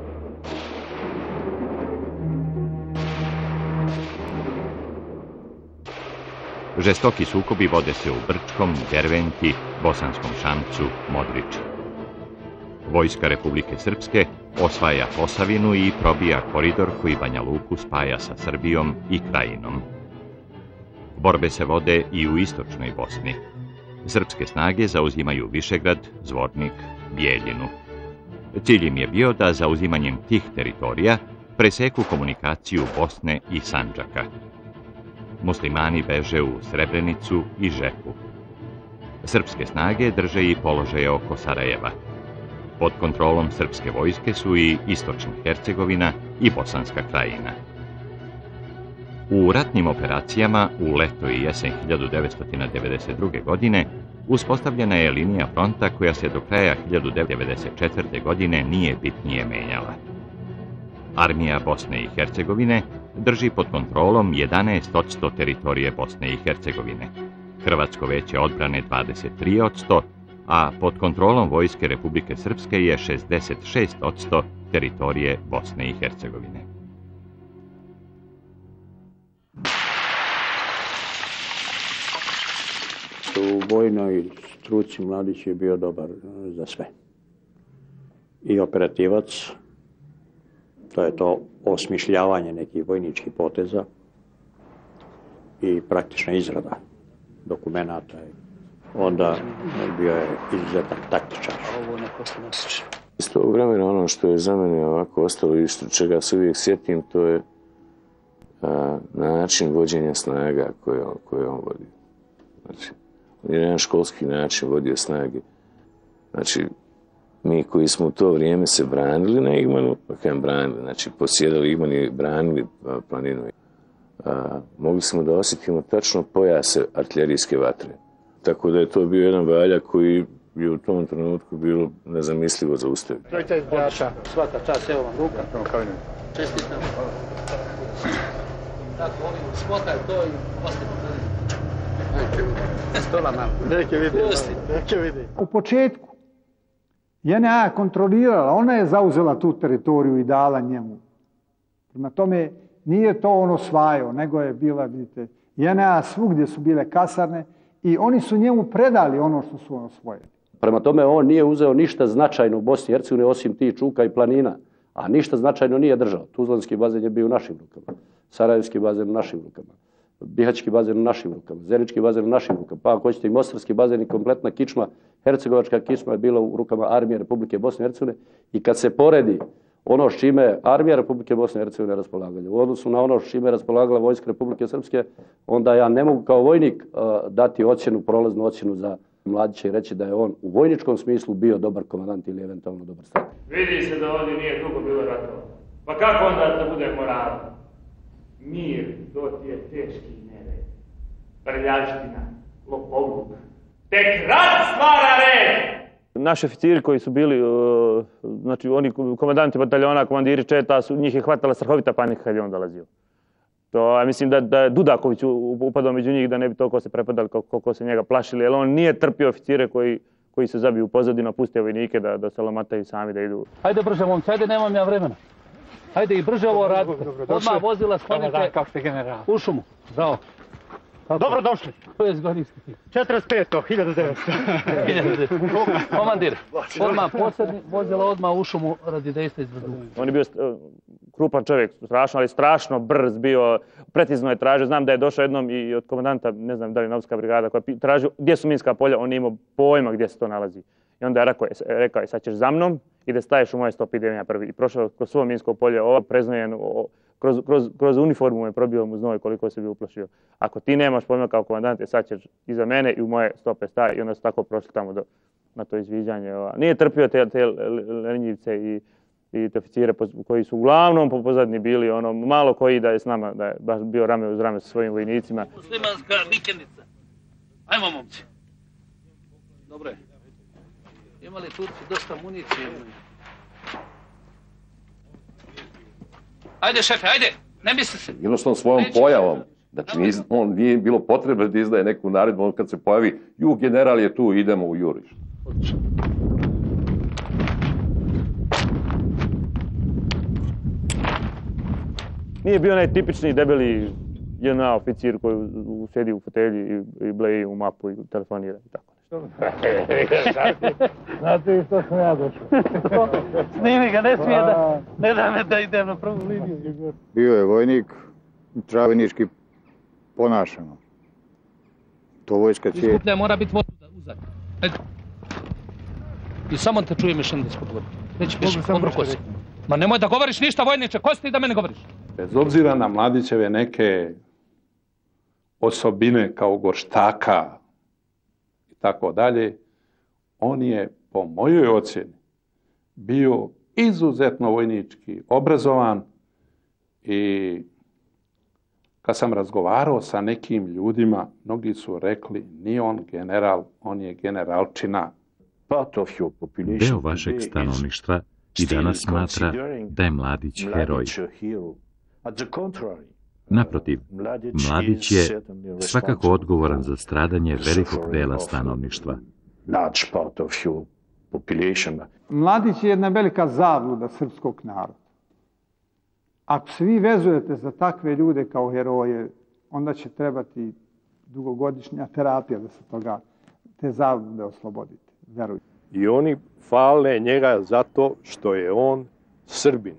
Žestoki sukobi vode se u Brčkom, Derventi, Bosanskom Šamcu, Modriču. Vojska Republike Srpske osvaja Posavinu i probija koridor koji Banja Luku spaja sa Srbijom i Krajinom. Borbe se vode i u istočnoj Bosni. Srpske snage zauzimaju Višegrad, Zvornik, Bijeljinu. Cilj im je bio da zauzimanjem tih teritorija preseku komunikaciju Bosne i Sandžaka. Muslimani beže u Srebrenicu i Žepu. Srpske snage drže i položaje oko Sarajeva. Pod kontrolom srpske vojske su i istočna Hercegovina i Bosanska Krajina. U ratnim operacijama u leto i jesen hiljadu devetsto devedeset druge. godine uspostavljena je linija fronta koja se do kraja hiljadu devetsto devedeset četvrte. godine nije bitnije menjala. Armija Bosne i Hercegovine drži pod kontrolom jedanaest posto teritorije Bosne i Hercegovine, Hrvatsko veće odbrane dvadeset tri posto, a pod kontrolom Vojske Republike Srpske je šezdeset šest posto teritorije Bosne i Hercegovine. U vojnoj struci Mladić je bio dobar za sve. I operativac, to je to osmišljavanje nekih vojničkih poteza i praktična izrada dokumenata. Onda bio je izuzetan taktičar. Iz tog vremena ono što je za mene ovako ostalo i što čega se uvijek sjetim, to je a, način vođenja snaga koje on, koje on vodi. Znači, on je jedan školski način vodio snage. Znači, mi koji smo u to vrijeme se branili na Igmanu, pa kajem branili, znači posjedali Igman i branili planinu. A, mogli smo da osjetimo tačno pojase artiljerijske vatre. Tako da je to bio jedan valjak koji je u tom trenutku bilo nezamislivo zaustaviti. Trojte izbraša, svaka čast, evo vam ruka. Čestitam. Tako, ovim smotaj to i ostavimo. Stola malo. Neke vidi, neke vidi. U početku J N A je kontrolirala, ona je zauzela tu teritoriju i dala njemu. Prema tome, nije to on osvajao, nego je bila, vidite, J N A svugdje su bile kasarne i oni su njemu predali ono što su on osvojili. Prema tome, on nije uzeo ništa značajno u Bosni i Hercegovini osim tih čuka i planina, a ništa značajno nije držao. Tuzlanski bazen je bio u našim rukama, Sarajevski bazen u našim rukama, Bihaćki bazen u našim rukama, Zenički bazen u našim rukama, pa ako hoćete i Mostarski bazen i kompletna kičma, Hercegovačka kičma je bila u rukama Armije Republike Bosne i Hercegovine i kad se poredi ono s čime Armija Republike Bosne i Hercegovine raspolagala, u odnosu na ono s čime je raspolagala Vojska Republike Srpske, onda ja ne mogu kao vojnik uh, dati ocjenu, prolaznu ocjenu za Mladića i reći da je on u vojničkom smislu bio dobar komandant ili eventualno dobar strateg. Vidi se da ovdje nije dugo bilo ratova. Pa kako onda da bude moral? Mir, to ti je teški nered. Prljačtina, lopovluk. Tek rat stvara red! Naši oficiri koji su bili, uh, znači oni komandanti bataljona, komandiri četa, su, njih je hvatala strahovita panika kad je on dolazio. To, ja mislim da, da je Dudaković upadao među njih da ne bi toliko se prepadali koliko se njega plašili, jer on nije trpio oficire koji, koji se zabiju u pozadinu, pustio vojnike da, da se lomataju sami, da idu. Hajde brže, momci, hajde, nemam ja vremena. Hajde i brže ovo radite. Odmah vozila sklonite u šumu. Zdravo. Dobro došli. Koje godište ti? četrdeset peto, hiljadu devetsto. Komandir, odmah posebni vozila odmah u šumu radi dejstva izvedu. On je bio krupan čovjek, strašno, ali strašno brz bio, precizno je tražio. Znam da je došao jednom i od komandanta, ne znam da li je Novska brigada, koja je tražio gdje su minska polja, on nije imao pojma gdje se to nalazi. I onda je rekao, rekao sad ćeš za mnom i da staješ u moje stop, idem ja prvi. I prošao kroz svo minsko polje, ovo preznojen, kroz, kroz, kroz uniformu je probio mu znoj koliko se bi uplašio. Ako ti nemaš pojma kao komandant, sad ćeš iza mene i u moje stope staj. I onda su tako prošli tamo do, na to izviđanje. Nije trpio te, te lenjivce i, i te oficire koji su uglavnom po pozadini bili, ono, malo koji da je s nama, da je baš bio rame uz rame sa svojim vojnicima. Muslimanska vikendica. Ajmo, momci. Dobro je. Imali Turci dosta municije. Ajde, šefe, ajde, ne misli se. Jednostavno svojom pojavom. Znači, on nije bilo potrebe da izdaje neku naredbu, on kad se pojavi, ju, general je tu, idemo u juriš. Nije bio onaj tipični debeli J N A oficir koji sedi u fotelji i bleji u mapu i telefonira i tako. Znate i što sam ja došao. Snimi ga, ne smije da, ne da me da idem na prvu liniju. Bio je vojnik, travenički ponašano. To vojska će... Iskuplja mora biti vodu uzak. I samo te čujem još jedan spod vodu. Neći piši, obruko si. Ma nemoj da govoriš ništa, vojniče, ko si ti da mene govoriš? Bez obzira na Mladićeve neke osobine kao gorštaka i tako dalje, on je, po mojoj ocjeni, bio izuzetno vojnički obrazovan i kad sam razgovarao sa nekim ljudima, mnogi su rekli, nije on general, on je generalčina. Deo vašeg stanovništva i danas smatra da je Mladić heroj. Naprotiv, Mladić je svakako odgovoran za stradanje velikog dela stanovništva. Mladić je jedna velika zabluda srpskog naroda. Ako se vi vezujete za takve ljude kao heroje, onda će trebati dugogodišnja terapija da se toga, te zablude oslobodite. Verujte. I oni fale njega zato što je on Srbin.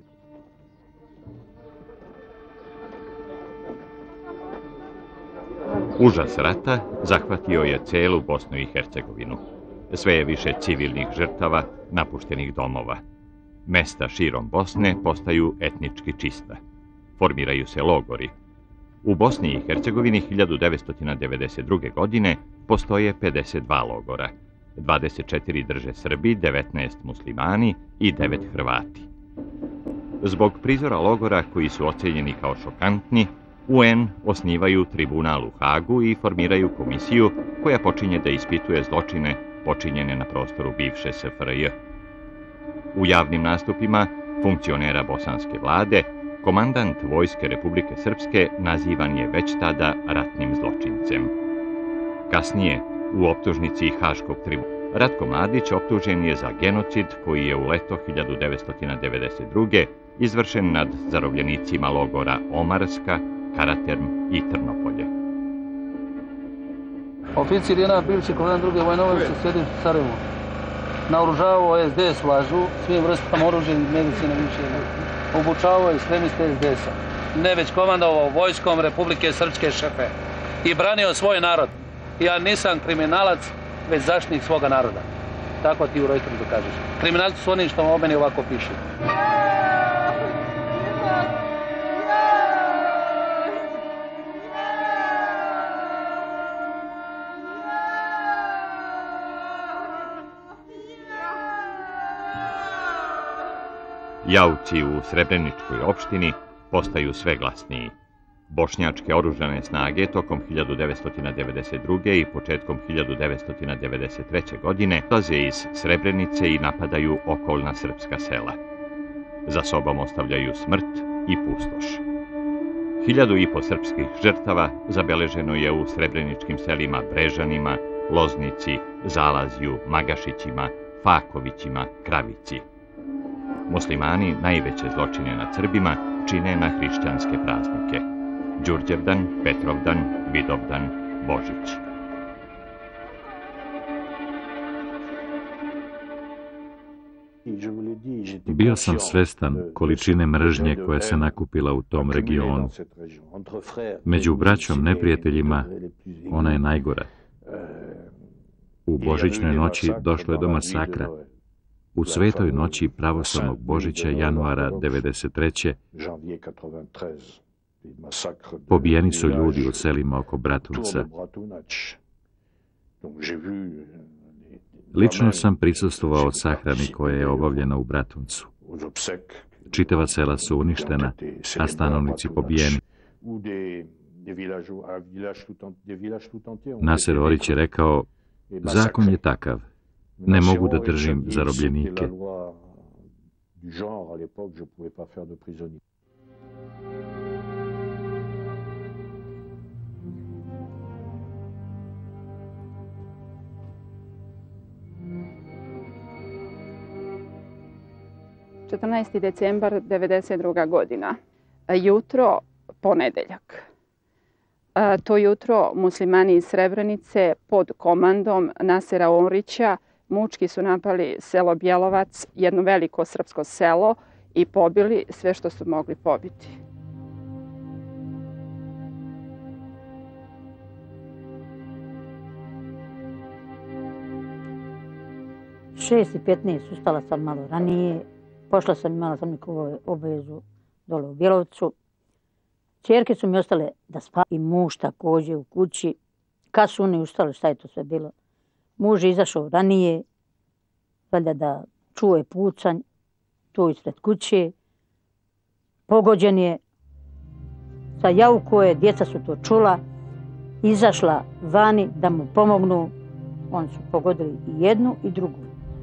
Užas rata zahvatio je celu Bosnu i Hercegovinu. Sve je više civilnih žrtava, napuštenih domova. Mesta širom Bosne postaju etnički čista. Formiraju se logori. U Bosni i Hercegovini hiljadu devetsto devedeset druge. godine postoje pedeset dva logora. dvadeset četiri drže Srbi, devetnaest muslimani i devet Hrvati. Zbog prizora logora koji su ocenjeni kao šokantni, U N osnivaju tribunal u Hagu i formiraju komisiju koja počinje da ispituje zločine počinjene na prostoru bivše S F R J. U javnim nastupima funkcionera bosanske vlade, komandant Vojske Republike Srpske nazivan je već tada ratnim zločincem. Kasnije, u optužnici Haškog tribunala, Ratko Mladić optužen je za genocid koji je u leto hiljadu devetsto devedeset druge. izvršen nad zarobljenicima logora Omarska, Karaterm i Trnopolje. Oficir je naš bivši komandant druge vojnovođe sjedi u Sarajevu. Naoružavao S D S lažu, svim vrstama oružja i medicine više. Obučavao ekstremiste S D S-a. Ne već komandovao vojskom Republike Srpske šefe i branio svoj narod. Ja nisam kriminalac, već zaštitnik svoga naroda. Tako ti u Reutersu dokažeš. Kriminalci su oni što o meni ovako pišu. Jauci u Srebreničkoj opštini postaju sve glasniji. Bošnjačke oružane snage tokom hiljadu devetsto devedeset druge. i početkom hiljadu devetsto devedeset treće. godine dolaze iz Srebrenice i napadaju okolna srpska sela. Za sobom ostavljaju smrt i pustoš. Hiljadu i po srpskih žrtava zabeleženo je u srebreničkim selima Brežanima, Loznici, Zalazju, Magašićima, Fakovićima, Kravici. Muslimani najveće zločine nad Srbima čine na hrišćanske praznike. Đurđevdan, Petrovdan, Vidovdan Božić. Bio sam svestan količine mržnje koja se nakupila u tom regionu. Među braćom neprijateljima ona je najgora. U Božićnoj noći došlo je do masakra. U Svetoj noći pravoslavnog Božića januara devedeset treće pobijeni su ljudi u selima oko Bratunca. Lično sam prisustvovao sahrani koja je obavljena u Bratuncu. Čitava sela su uništena, a stanovnici pobijeni. Naser Orić je rekao, zakon je takav, ne mogu da držim zarobljenike. četrnaesti decembar devedeset druga godina. Jutro, ponedeljak. To jutro muslimani iz Srebrenice pod komandom Nasera Orića mučki su napali selo Bjelovac, jedno veliko srpsko selo, i pobili sve što su mogli pobiti. šest i petnaest ustala sam malo ranije. Pošla sam, imala sam neku obavezu dole u Bjelovcu. Čerke su mi ostale da spavaju i muž također u kući. Kad su oni ustali, šta je to sve bilo? Muž je izašao ranije, valjda da čuje pucanj, tu ispred kuće. Pogođen je, sa jauko je, djeca su to čula, izašla vani da mu pomognu. Oni su pogodili i jednu i drugu.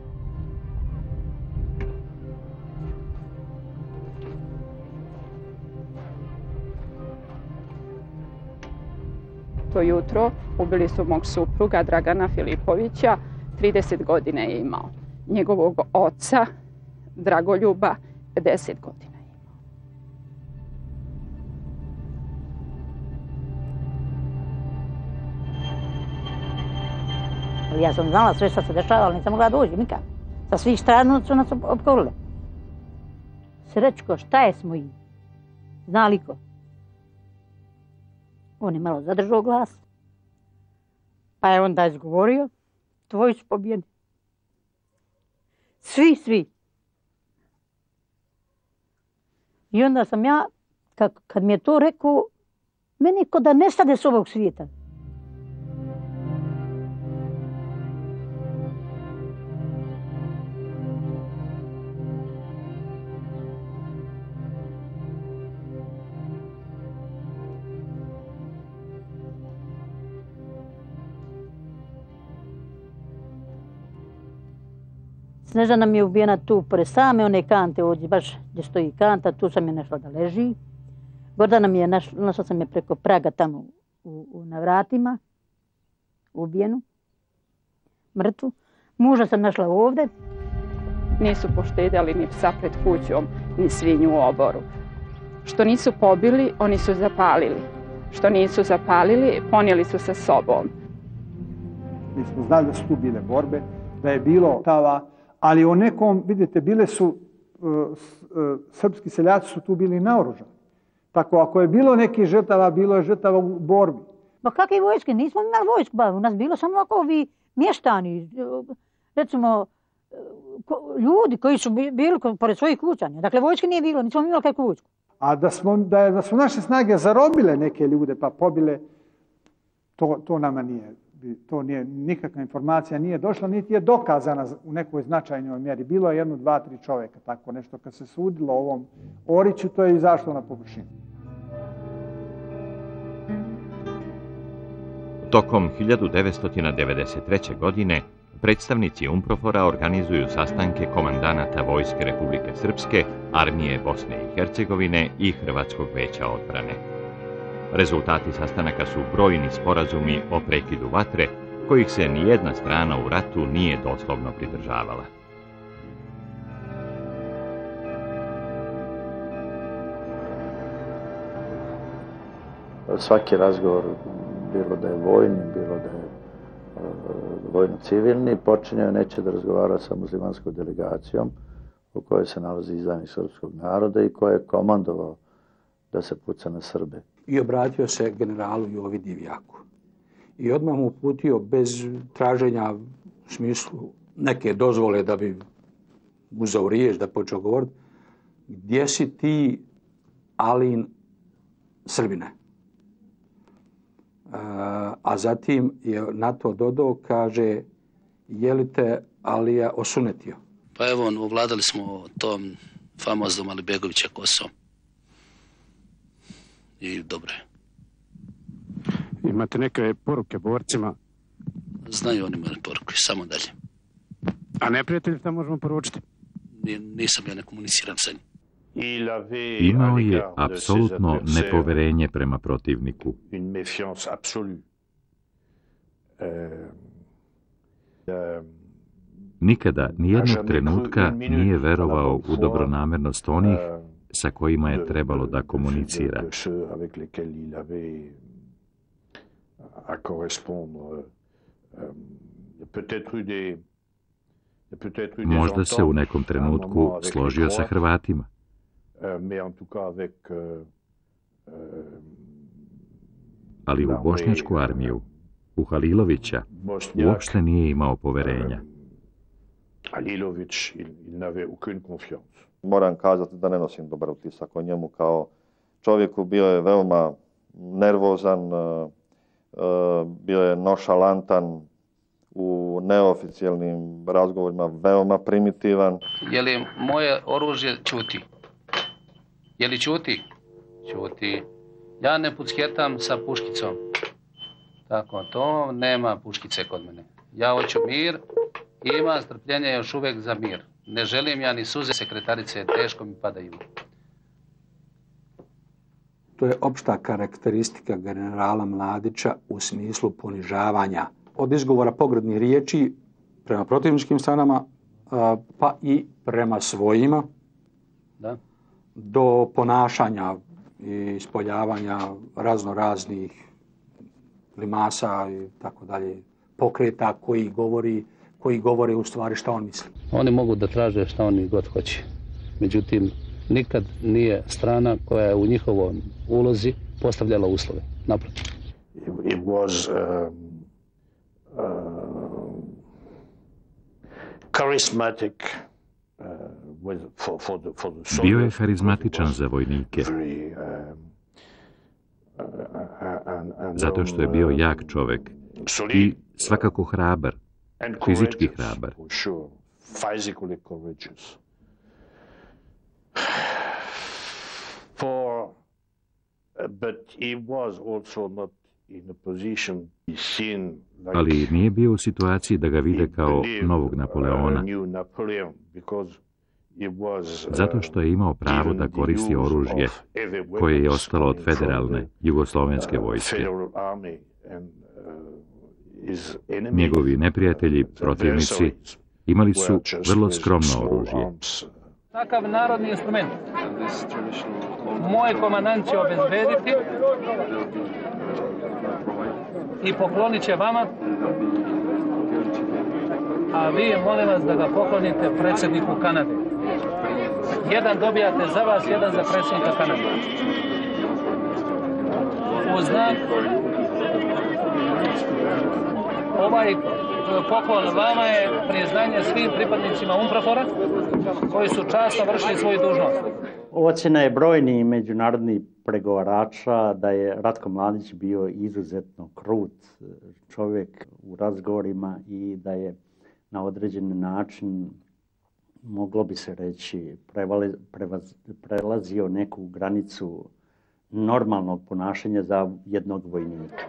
To jutro ubili su mog supruga Dragana Filipovića, trideset godina je imao. Njegovog oca, Dragoljuba, pedeset godina je imao. Ja sam znala sve što se dešava, ali nisam mogla doći nikad. Sa svih strana su nas opkorile. Srećko, šta je s mojim? Zna li ko? On je malo zadržao glas, pa je onda izgovorio, tvoji su pobijeni. Svi, svi. I onda sam ja, kad, kad mi je to rekao, meni ko da nestade s ovog svijeta. Snežana mi je ubijena tu pored same one kante, ovdje baš gdje stoji kanta, tu sam je našla da leži. Gordana mi je našla, našla sam je preko praga tamo u, u, na vratima, ubijenu, mrtvu. Muža sam našla ovdje. Nisu poštedjeli ni psa pred kućom, ni svinju u oboru. Što nisu pobili, oni su zapalili. Što nisu zapalili, ponijeli su sa sobom. Mi smo znali da su tu bile borbe, da je bilo tava, ali o nekom, vidite, bile su, uh, uh, srpski seljaci su tu bili naoružani. Tako, ako je bilo nekih žrtava, bilo je žrtava u borbi. Ma kakve vojske? Nismo imali vojsku, ba, u nas bilo samo ovako ovi mještani, recimo, ljudi koji su bili pored svojih kućanja. Dakle, vojske nije bilo, nismo imali kakvu vojsku. A da, smo, da, je, da su naše snage zarobile neke ljude pa pobile, to, to nama nije. To nije, nikakva informacija nije došla, niti je dokazana u nekoj značajnoj mjeri. Bilo je jedno, dva, tri čovjeka, tako nešto. Kad se sudilo o ovom Oriću, to je izašlo na površinu. Tokom hiljadu devetsto devedeset treće. godine predstavnici UNPROFOR-a organizuju sastanke komandanata Vojske Republike Srpske, Armije Bosne i Hercegovine i Hrvatskog veća odbrane. Rezultati sastanaka su brojni sporazumi o prekidu vatre, kojih se nijedna strana u ratu nije doslovno pridržavala. Svaki razgovor bilo da je vojni, bilo da je vojno-civilni, počinjao neće da razgovara sa muslimanskom delegacijom u kojoj se nalazi izdajnik srpskog naroda i koji je komandovao da se puca na Srbe. I obratio se generalu Jovi Divjaku. I odmah mu uputio bez traženja u smislu neke dozvole da bi uzeo riječ, da počeo govoriti, gdje si ti, Alin, Srbine? A zatim je na to dodao, kaže, je li te Alija osunetio? Pa evo, ovladali smo tom famoznom Alibegovića kosom. I dobro je. Imate neke poruke borcima? Znaju oni moje poruke, samo dalje. A neprijatelj šta možemo poručiti? Nisam ja ne komuniciram sa njim. Imao je apsolutno nepoverenje prema protivniku. Nikada, nijednog trenutka nije verovao u dobronamernost onih sa kojima je trebalo da komunicira. Možda se u nekom trenutku složio sa Hrvatima. Ali u bošnjačku armiju, u Halilovića, uopšte nije imao poverenja. Moram kazati da ne nosim dobar utisak o njemu kao čovjeku. Bio je veoma nervozan, bio je nošalantan, u neoficijalnim razgovorima veoma primitivan. Je li moje oružje ćuti? Je li ćuti? Ćuti. Ja ne pucketam sa puškicom. Tako, to nema puškice kod mene. Ja hoću mir i imam strpljenje još uvijek za mir. Ne želim ja ni suze sekretarice, teško mi padaju. To je opšta karakteristika generala Mladića u smislu ponižavanja. Od izgovora pogrdnih riječi prema protivničkim stranama, pa i prema svojima, da, do ponašanja i ispoljavanja razno raznih limasa i tako dalje, pokreta koji govori, koji govore u stvari šta on misli. Oni mogu da traže šta oni god hoće. Međutim, nikad nije strana koja je u njihovoj ulozi postavljala uslove. Naprotiv. It was um, uh, charismatic. Bio je harizmatičan za vojnike, zato što je bio jak čovek i svakako hrabar, fizički hrabar. Ali nije bio u situaciji da ga vide kao novog Napoleona, zato što je imao pravo da koristi oružje koje je ostalo od federalne jugoslovenske vojske. Njegovi neprijatelji, protivnici, imali su vrlo skromno oružje. Takav narodni instrument moj komandant će obezbediti i poklonit će vama, a vi molim vas da ga poklonite predsjedniku Kanade. Jedan dobijate za vas, jedan za predsjednika Kanade. U znak ovaj poklon vama je priznanje svim pripadnicima UNPROFOR-a koji su časno vršili svoju dužnost. Ocjena je brojnih međunarodnih pregovarača da je Ratko Mladić bio izuzetno krut čovjek u razgovorima i da je na određeni način, moglo bi se reći, prevali, prevaz, prelazio neku granicu normalnog ponašanja za jednog vojnika.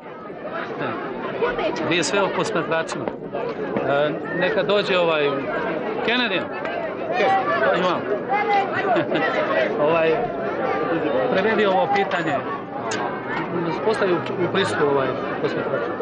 Nije sve o posmatračima. E, neka dođe ovaj Kennedy. Imam. ovaj, prevedi ovo pitanje. Postavi u pristupu ovaj posmatračima.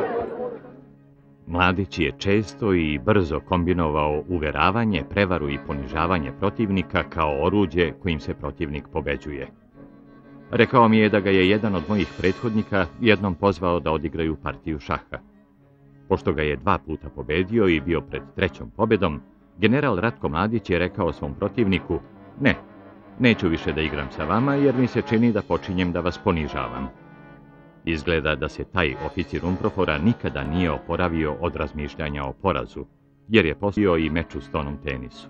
Mladić je često i brzo kombinovao uveravanje, prevaru i ponižavanje protivnika kao oruđe kojim se protivnik pobeđuje. Rekao mi je da ga je jedan od mojih prethodnika jednom pozvao da odigraju partiju šaha. Pošto ga je dva puta pobedio i bio pred trećom pobedom, general Ratko Mladić je rekao svom protivniku: ne, neću više da igram sa vama jer mi se čini da počinjem da vas ponižavam. Izgleda da se taj oficir Umprofora nikada nije oporavio od razmišljanja o porazu, jer je postao i meč u stonom tenisu.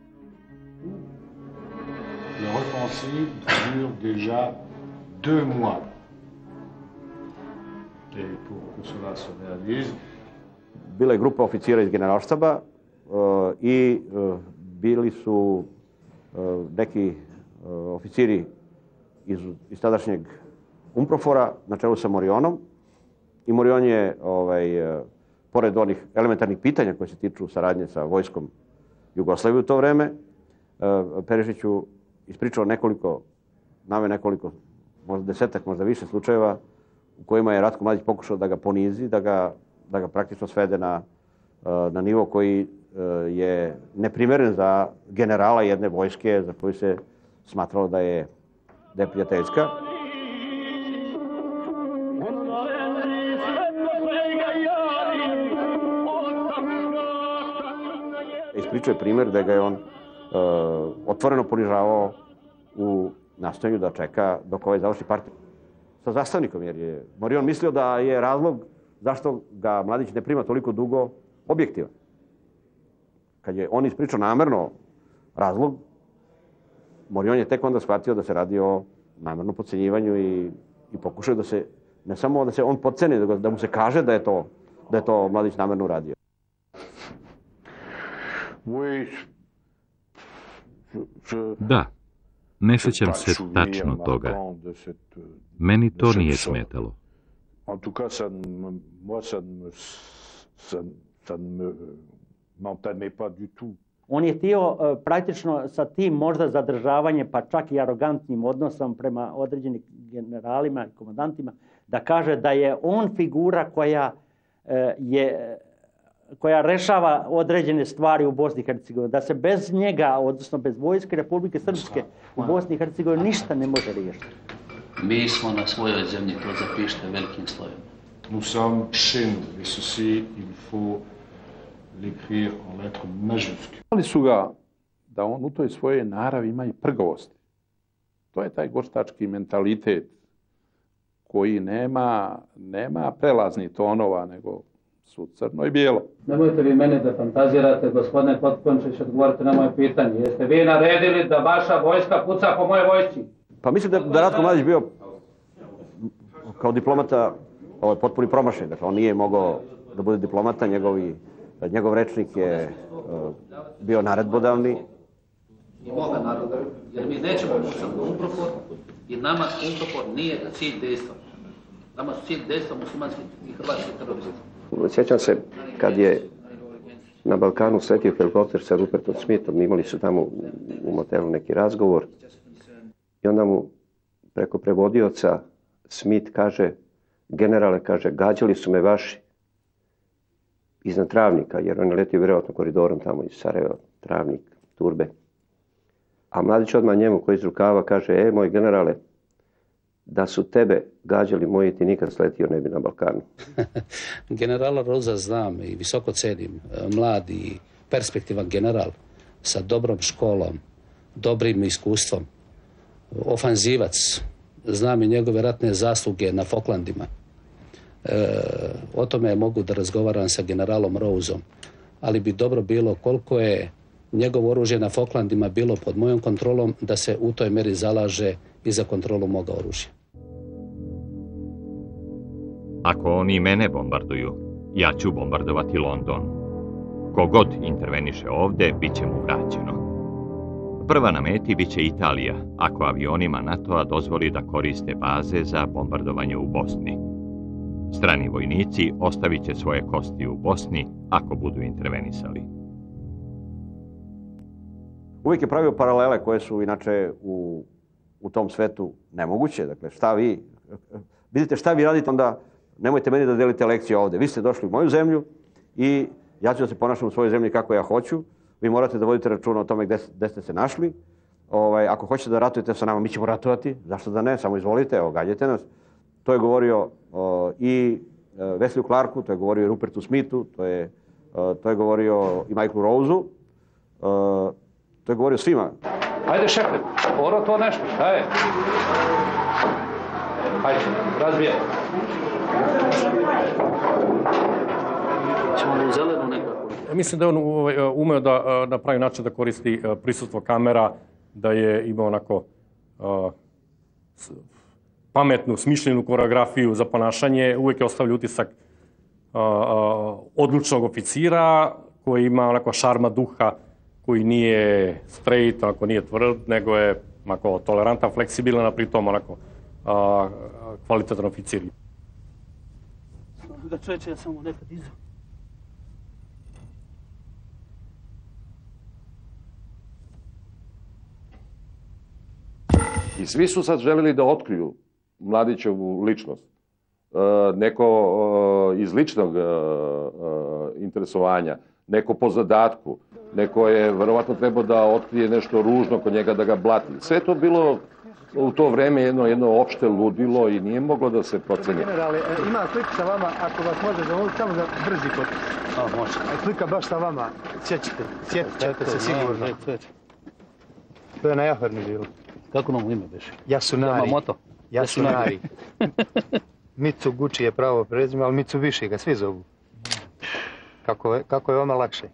L'offensive dure déjà deux mois. Et pour que cela se réalise, bila je grupa oficira iz generalštaba i bili su neki oficiri iz, iz tadašnjeg Umprofora na čelu sa Morionom. I Morion je, ovaj, pored onih elementarnih pitanja koje se tiču saradnje sa vojskom Jugoslavije u to vreme, Perišiću ispričao nekoliko, nave nekoliko, možda desetak, možda više slučajeva u kojima je Ratko Mladić pokušao da ga ponizi, da ga, da ga praktično svede na, na nivo koji je neprimeren za generala jedne vojske za koju se smatralo da je, da je prijateljska. Ispričao je primjer da ga je on uh, otvoreno ponižavao u nastojanju da čeka dok ovaj završi partiju sa zastavnikom, jer je Morion mislio da je razlog zašto ga Mladić ne prima toliko dugo objektivan. Kad je on ispričao namerno razlog, Morion je tek onda shvatio da se radi o namernom podcenjivanju i, i pokušao da se, ne samo da se on podceni, da, da mu se kaže da je to, da je to Mladić namerno uradio. Da, ne sjećam se tačno toga. Meni to nije smetalo. On je htio praktično sa tim možda zadržavanjem, pa čak i arogantnim odnosom prema određenim generalima i komandantima, da kaže da je on figura koja je koja rešava određene stvari u Bosni i Hercegovini, da se bez njega, odnosno bez vojske Republike Srpske u Bosni i Hercegovini ništa ne može riješiti. Mi smo na svojoj zemlji, to zapišite velikim slovima. Nous sommes chez nous, et ceci, il faut l'écrire en lettres majuscules. Ali su ga da on u toj svojoj naravi ima i prgovosti. To je taj gorstački mentalitet koji nema, nema prelaznih tonova, nego su crno i bijelo. Nemojte vi mene da fantazirate, gospodine Potkončić, odgovorite na moje pitanje. Jeste vi naredili da vaša vojska puca po moje vojsci? Pa mislim da, da Ratko Mladić bio kao diplomata ovaj, potpuni promašaj. Dakle, on nije mogao da bude diplomata, njegovi, njegov rečnik je uh, bio naredbodavni. I moga naroda, jer mi nećemo pucati u Umprofor, jer nama Umprofor nije cilj dejstva. Nama su cilj dejstva muslimanski i hrvatski teroristi. Sjećam se kad je na Balkanu sletio helikopter sa Rupertom Smithom, imali su tamo u motelu neki razgovor i onda mu preko prevodioca Smith kaže, generale, kaže, gađali su me vaši iznad Travnika, jer on je letio vjerojatno koridorom tamo iz Sarajeva, Travnik, Turbe. A Mladić odmah njemu koji iz rukava kaže, e, moj generale, da su tebe gađali moji, ti nikad sletio ne bi na Balkanu. Generala Roza znam i visoko cenim, mlad i perspektivan general sa dobrom školom, dobrim iskustvom, ofanzivac, znam i njegove ratne zasluge na Falklandima. E, o tome mogu da razgovaram sa generalom Rozom, ali bi dobro bilo koliko je njegovo oružje na Falklandima bilo pod mojom kontrolom, da se u toj meri zalaže i za kontrolu moga oružja. Ako oni mene bombarduju, ja ću bombardovati London. Kogod interveniše ovdje, bit će mu vraćeno. Prva na meti bit će Italija, ako avionima NATO-a dozvoli da koriste baze za bombardovanje u Bosni. Strani vojnici ostavit će svoje kosti u Bosni ako budu intervenisali. Uvijek je pravio paralele koje su inače u, u tom svetu nemoguće. Dakle, šta vi, vidite šta vi radite, onda nemojte meni da delite lekcije ovdje. Vi ste došli u moju zemlju i ja ću da se ponašam u svojoj zemlji kako ja hoću. Vi morate da vodite računa o tome gde, gde ste se našli ovaj, ako hoćete da ratujete sa nama, mi ćemo ratovati, zašto da ne, samo izvolite, evo, gađajte nas. To je govorio o, i Wesley Clarku, to je govorio i Rupertu Smithu, to je, o, to je govorio i Michaelu Roseu, o, to je govorio svima. Ajde šefe, oro to nešto, šta je? Ajde, razbijaj. Ćemo li u zelenu nekako? Mislim da je on umeo da na pravi način da koristi prisustvo kamera, da je imao onako uh, pametnu, smišljenu koreografiju za ponašanje. Uvijek je ostavlja utisak uh, uh, odlučnog oficira koji ima onako šarma duha, koji nije straight, onako nije tvrd, nego je onako tolerantan, fleksibilan, a pritom onako uh, kvalitetan oficir. Da čovječe, ja sam mu nekad iza. I svi su sad želeli da otkriju Mladićevu ličnost. E, neko e, iz ličnog e, e, interesovanja, neko po zadatku, neko je verovatno trebao da otkrije nešto ružno kod njega, da ga blati. Sve to bilo u to vreme jedno, jedno opšte ludilo i nije moglo da se proceni. Generale, ima slika sa vama, ako vas može zamoliti, samo za brzi potpis. A, može. Slika baš sa vama, sjećate, sjetit ćete se sigurno. To je na Jafarni bilo. Kako nam ime beše? Jasunari. Moto? Jasunari. Mitsu Gucci je pravo prezime, ali Mitsu više ga svi zovu. Kako je, kako je vama lakše?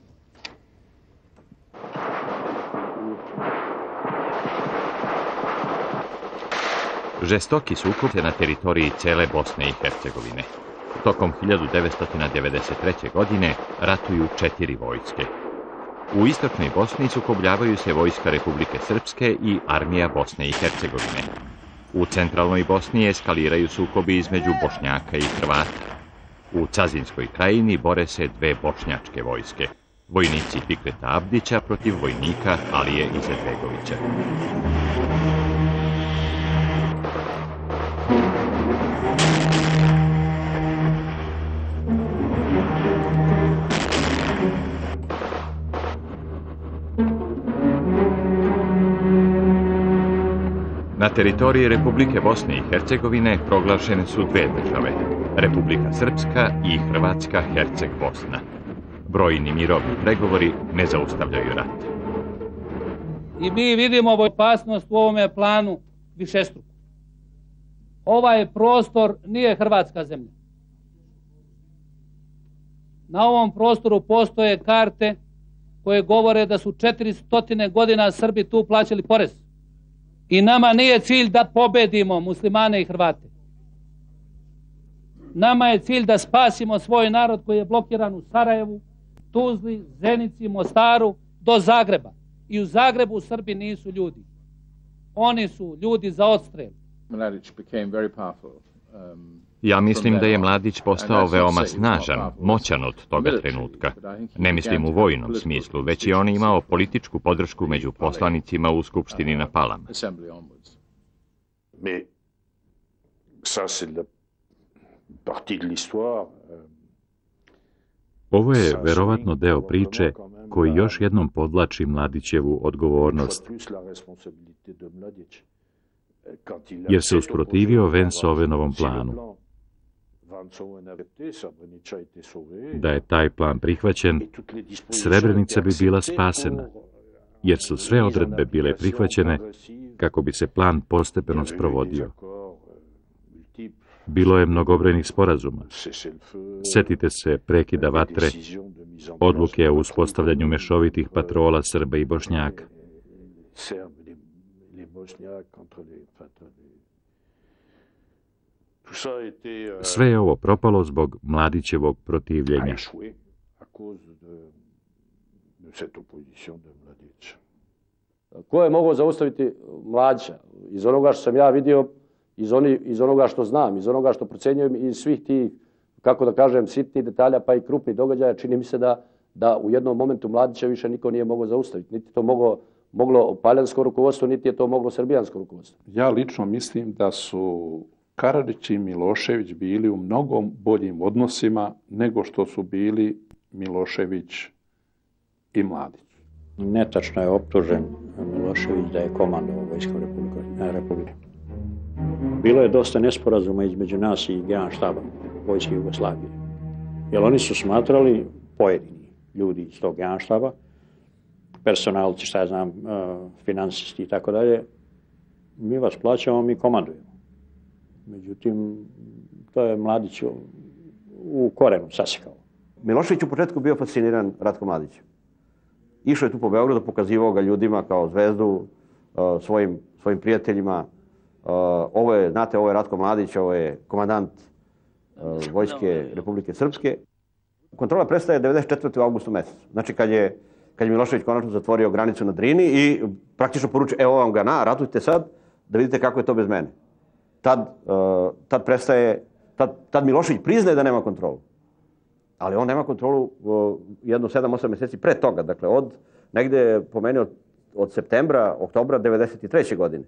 Žestoki sukob je na teritoriji cele Bosne i Hercegovine. Tokom hiljadu devetsto devedeset treće. godine ratuju četiri vojske. U istočnoj Bosni sukobljavaju se vojska Republike Srpske i armija Bosne i Hercegovine. U centralnoj Bosni eskaliraju sukobi između Bošnjaka i Hrvata. U Cazinskoj krajini bore se dve bošnjačke vojske. Vojnici Fikreta Abdića protiv vojnika Alije Izetbegovića. Na teritoriji Republike Bosne i Hercegovine proglašene su dve države, Republika Srpska i Hrvatska Herceg-Bosna. Brojni mirovni pregovori ne zaustavljaju rat. I mi vidimo opasnost u ovome planu višestruku. Ovaj prostor nije hrvatska zemlja. Na ovom prostoru postoje karte koje govore da su četiristo godina Srbi tu plaćali porez. I nama nije cilj da pobedimo muslimane i Hrvate. Nama je cilj da spasimo svoj narod koji je blokiran u Sarajevu, Tuzli, Zenici, Mostaru, do Zagreba. I u Zagrebu Srbi nisu ljudi. Oni su ljudi za odstrel. Ja mislim da je Mladić postao veoma snažan, moćan od toga trenutka. Ne mislim u vojnom smislu, već i on imao političku podršku među poslanicima u Skupštini na Palama. Ovo je verovatno deo priče koji još jednom podvlači Mladićevu odgovornost, jer se usprotivio Vance-Ovenovom planu. Da je taj plan prihvaćen, Srebrenica bi bila spasena, jer su sve odredbe bile prihvaćene kako bi se plan postepeno sprovodio. Bilo je mnogobrojnih sporazuma. Setite se prekida vatre, odluke o uspostavljanju mešovitih patrola Srba i Bošnjaka. Sve je ovo propalo zbog Mladićevog protivljenja. Ko je mogao zaustaviti Mladića? Iz onoga što sam ja vidio, iz, oni, iz onoga što znam, iz onoga što procenjujem, iz svih tih, kako da kažem, sitnih detalja pa i krupnih događaja, čini mi se da, da u jednom momentu Mladića više niko nije mogao zaustaviti. Niti to moglo, moglo paljansko rukovodstvo, niti je to moglo srbijansko rukovodstvo. Ja lično mislim da su Karadžić i Milošević bili u mnogo boljim odnosima nego što su bili Milošević i Mladić. Netačno je optužen Milošević da je komandovao vojskom Republike. Bilo je dosta nesporazuma između nas i Generalštaba vojske Jugoslavije. Jer oni su smatrali, pojedini ljudi iz tog Generalštaba, personalci, šta ja znam, finansisti i tako dalje, mi vas plaćamo, mi komandujemo. Međutim, to je Mladić u korenu sasekao. Milošević u početku bio fasciniran Ratkom Mladićem. Išao je tu po Beogradu, pokazivao ga ljudima kao zvezdu, svojim, svojim prijateljima. Ovo je, znate, ovo je Ratko Mladić, ovo je komandant vojske Republike Srpske. Kontrola prestaje devedeset četvrte u augustu mesecu. Znači kad je, kad je Milošević konačno zatvorio granicu na Drini i praktično poručio, evo vam ga na, ratujte sad, da vidite kako je to bez mene. Tad, tad prestaje, tad, tad Milošević priznaje da nema kontrolu. Ali on nema kontrolu jedno sedam osam mjeseci pre toga. Dakle, od negde po meni od, od septembra, oktobra devedeset treće godine.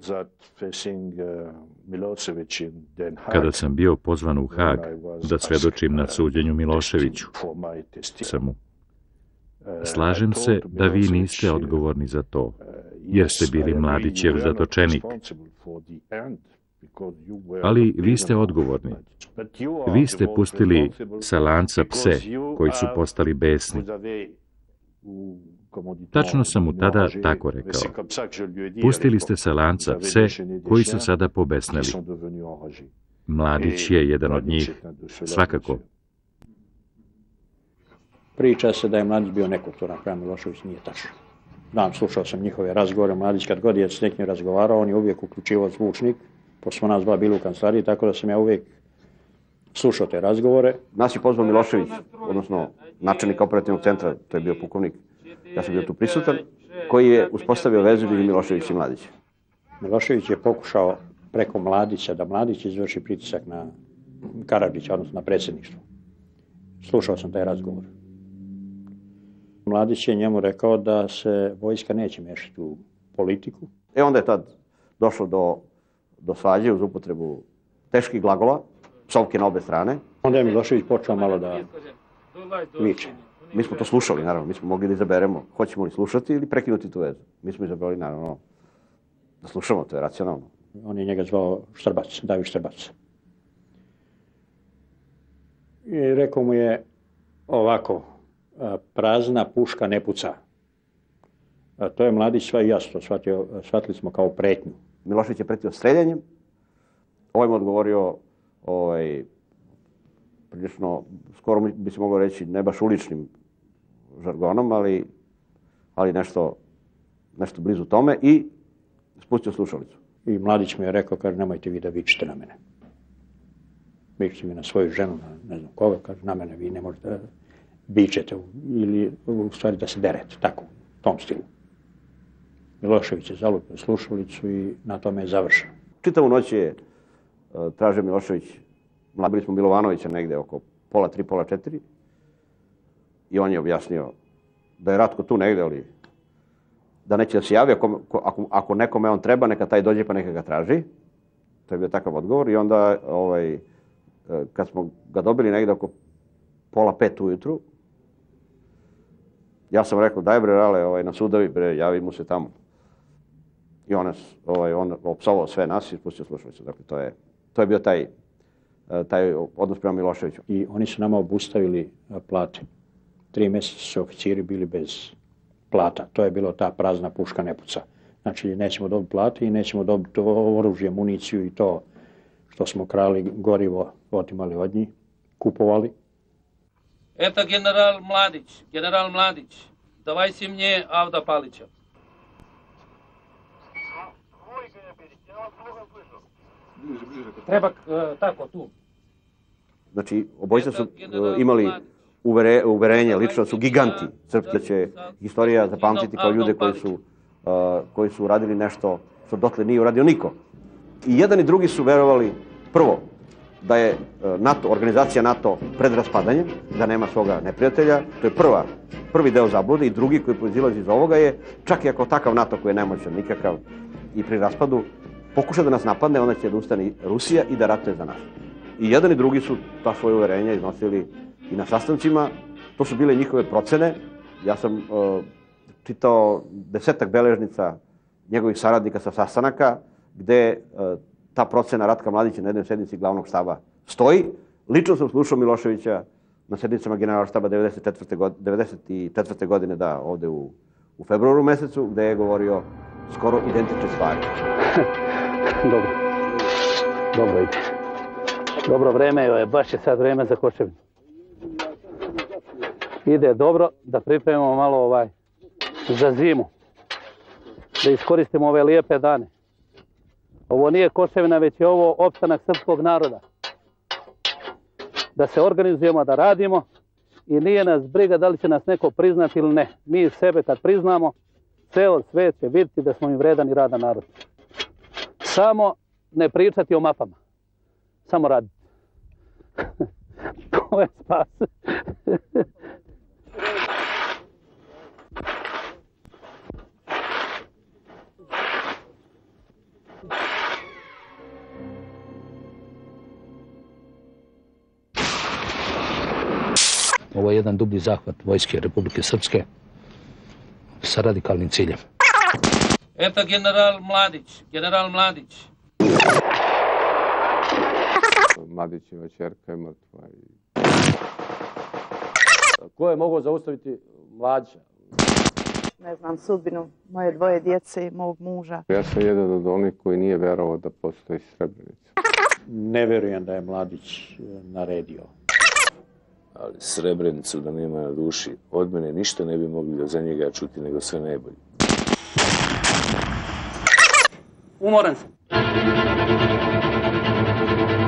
Kada sam bio pozvan u Hag da svedočim na suđenju Miloševiću, sam mu. Slažem se da vi niste odgovorni za to, jer ste bili Mladićev zatočenik. Ali vi ste odgovorni. Vi ste pustili sa lanca pse koji su postali besni. Tačno sam mu tada tako rekao. Pustili ste sa lanca pse koji su sada pobesneli. Mladić je jedan od njih, svakako. Priča se da je Mladić bio nekulturan prema Miloševiću, nije tačno. Znam, slušao sam njihove razgovore, Mladić kad god je s nekim razgovarao, on je uvijek uključivao zvučnik, pošto smo nas dva bili u kancelariji, tako da sam ja uvijek slušao te razgovore. Nas je pozvao Milošević, odnosno načelnik operativnog centra, to je bio pukovnik, ja sam bio tu prisutan, koji je uspostavio vezu između Miloševića i Mladića. Milošević je pokušao preko Mladića da Mladić izvrši pritisak na Karadžića, odnosno na predsjedništvo. Slušao sam taj razgovor. Mladić je njemu rekao da se vojska neće mešati u politiku. E onda je tad došlo do, do svađe uz upotrebu teških glagola, psovke na obe strane. Onda je Milošević počeo malo da viče. Mi smo to slušali, naravno. Mi smo mogli da izaberemo hoćemo li slušati ili prekinuti tu vezu. Mi smo izabrali, naravno, da slušamo, to je racionalno. On je njega zvao Štrbac, David Štrbac. I rekao mu je ovako, prazna puška ne puca. To je Mladić sve jasno shvatio, shvatili smo kao pretnju. Milošević je pretio streljanjem. Ovaj mu odgovorio ovaj, prilično, skoro bi se moglo reći, ne baš uličnim žargonom, ali, ali nešto, nešto blizu tome i spustio slušalicu. I Mladić mi je rekao, kaže, nemojte vi da vičete na mene. Vičite vi na svoju ženu, na ne znam koga, kaže, na mene vi ne možete da vičete ili u stvari da se derete, tako, u tom stilu. Milošević je zalupio slušalicu i na tome je završeno. Čitavu noć je uh, tražio Milošević, bili smo Milovanovića negde oko pola tri, pola četiri i on je objasnio da je Ratko tu negde, ali da neće da se javi, ako, ako, ako nekome on treba, neka taj dođe pa neka ga traži. To je bio takav odgovor i onda ovaj, kad smo ga dobili negde oko pola pet ujutru, ja sam rekao, daj bre, Rale, ovaj, na sudovi, bre, javi mu se tamo. I on, ovaj, on opsovao sve nas i spustio slušalicu. Dakle, to je, to je bio taj, taj odnos prema Miloševiću. I oni su nama obustavili plate. Tri mjeseca su oficiri bili bez plata. To je bilo ta prazna puška ne puca. Znači, nećemo dobiti plate i nećemo dobiti oružje, municiju i to što smo krali gorivo, otimali od njih, kupovali. Это генерал Mladić, генерал Mladić, давайте мне Авда Палича. Treba tako tu. Znači, obojica su imali uvere, uverenje, lično su giganti. Srpska će historija zapamtiti kao ljude koji su, uh, koji su uradili nešto što dotle nije uradio niko. I jedan i drugi su verovali, prvo, da je NATO, organizacija NATO pred raspadanjem, da nema svoga neprijatelja. To je prva, prvi deo zablude i drugi koji proizilazi iz ovoga je, čak i ako takav NATO koji je nemoćan nikakav i pri raspadu, pokuša da nas napadne, onda će da ustane Rusija i da ratuje za nas. I jedan i drugi su ta svoje uverenja iznosili i na sastancima. To su bile njihove procene. Ja sam uh, čitao desetak beležnica njegovih saradnika sa sastanaka, gde ta procena Ratka Mladića na jednoj sednici glavnog štaba stoji. Lično sam slušao Miloševića na sednicama generalnog štaba devedeset četvrte godine, da, ovde u, u februaru mesecu, gde je govorio skoro identične stvari. Dobro. Dobro ide. Dobro vreme je, baš je sad vreme za Kočevinu. Ide dobro da pripremimo malo ovaj za zimu. Da iskoristimo ove lijepe dane. Ovo nije Kočevina, već je ovo opstanak srpskog naroda. Da se organizujemo, da radimo i nije nas briga da li će nas neko priznati ili ne. Mi sebe kad priznamo, ceo svet će vidjeti da smo im vredan i radan narod. Samo ne pričati o mapama. Samo raditi. To je spas. Ovo je jedan dublji zahvat vojske Republike Srpske sa radikalnim ciljem. Eto general Mladić, general Mladić. Mladićeva ćerka je mrtva. Ko je mogao zaustaviti Mladića? Ne znam sudbinu moje dvoje djece i mog muža. Ja sam jedan od onih koji nije verovao da postoji Srebrenica. Ne verujem da je Mladić naredio. Ali Srebrenicu da nema na duši, od mene ništa ne bi mogli da za njega čuti nego sve najbolje. Umoran sam.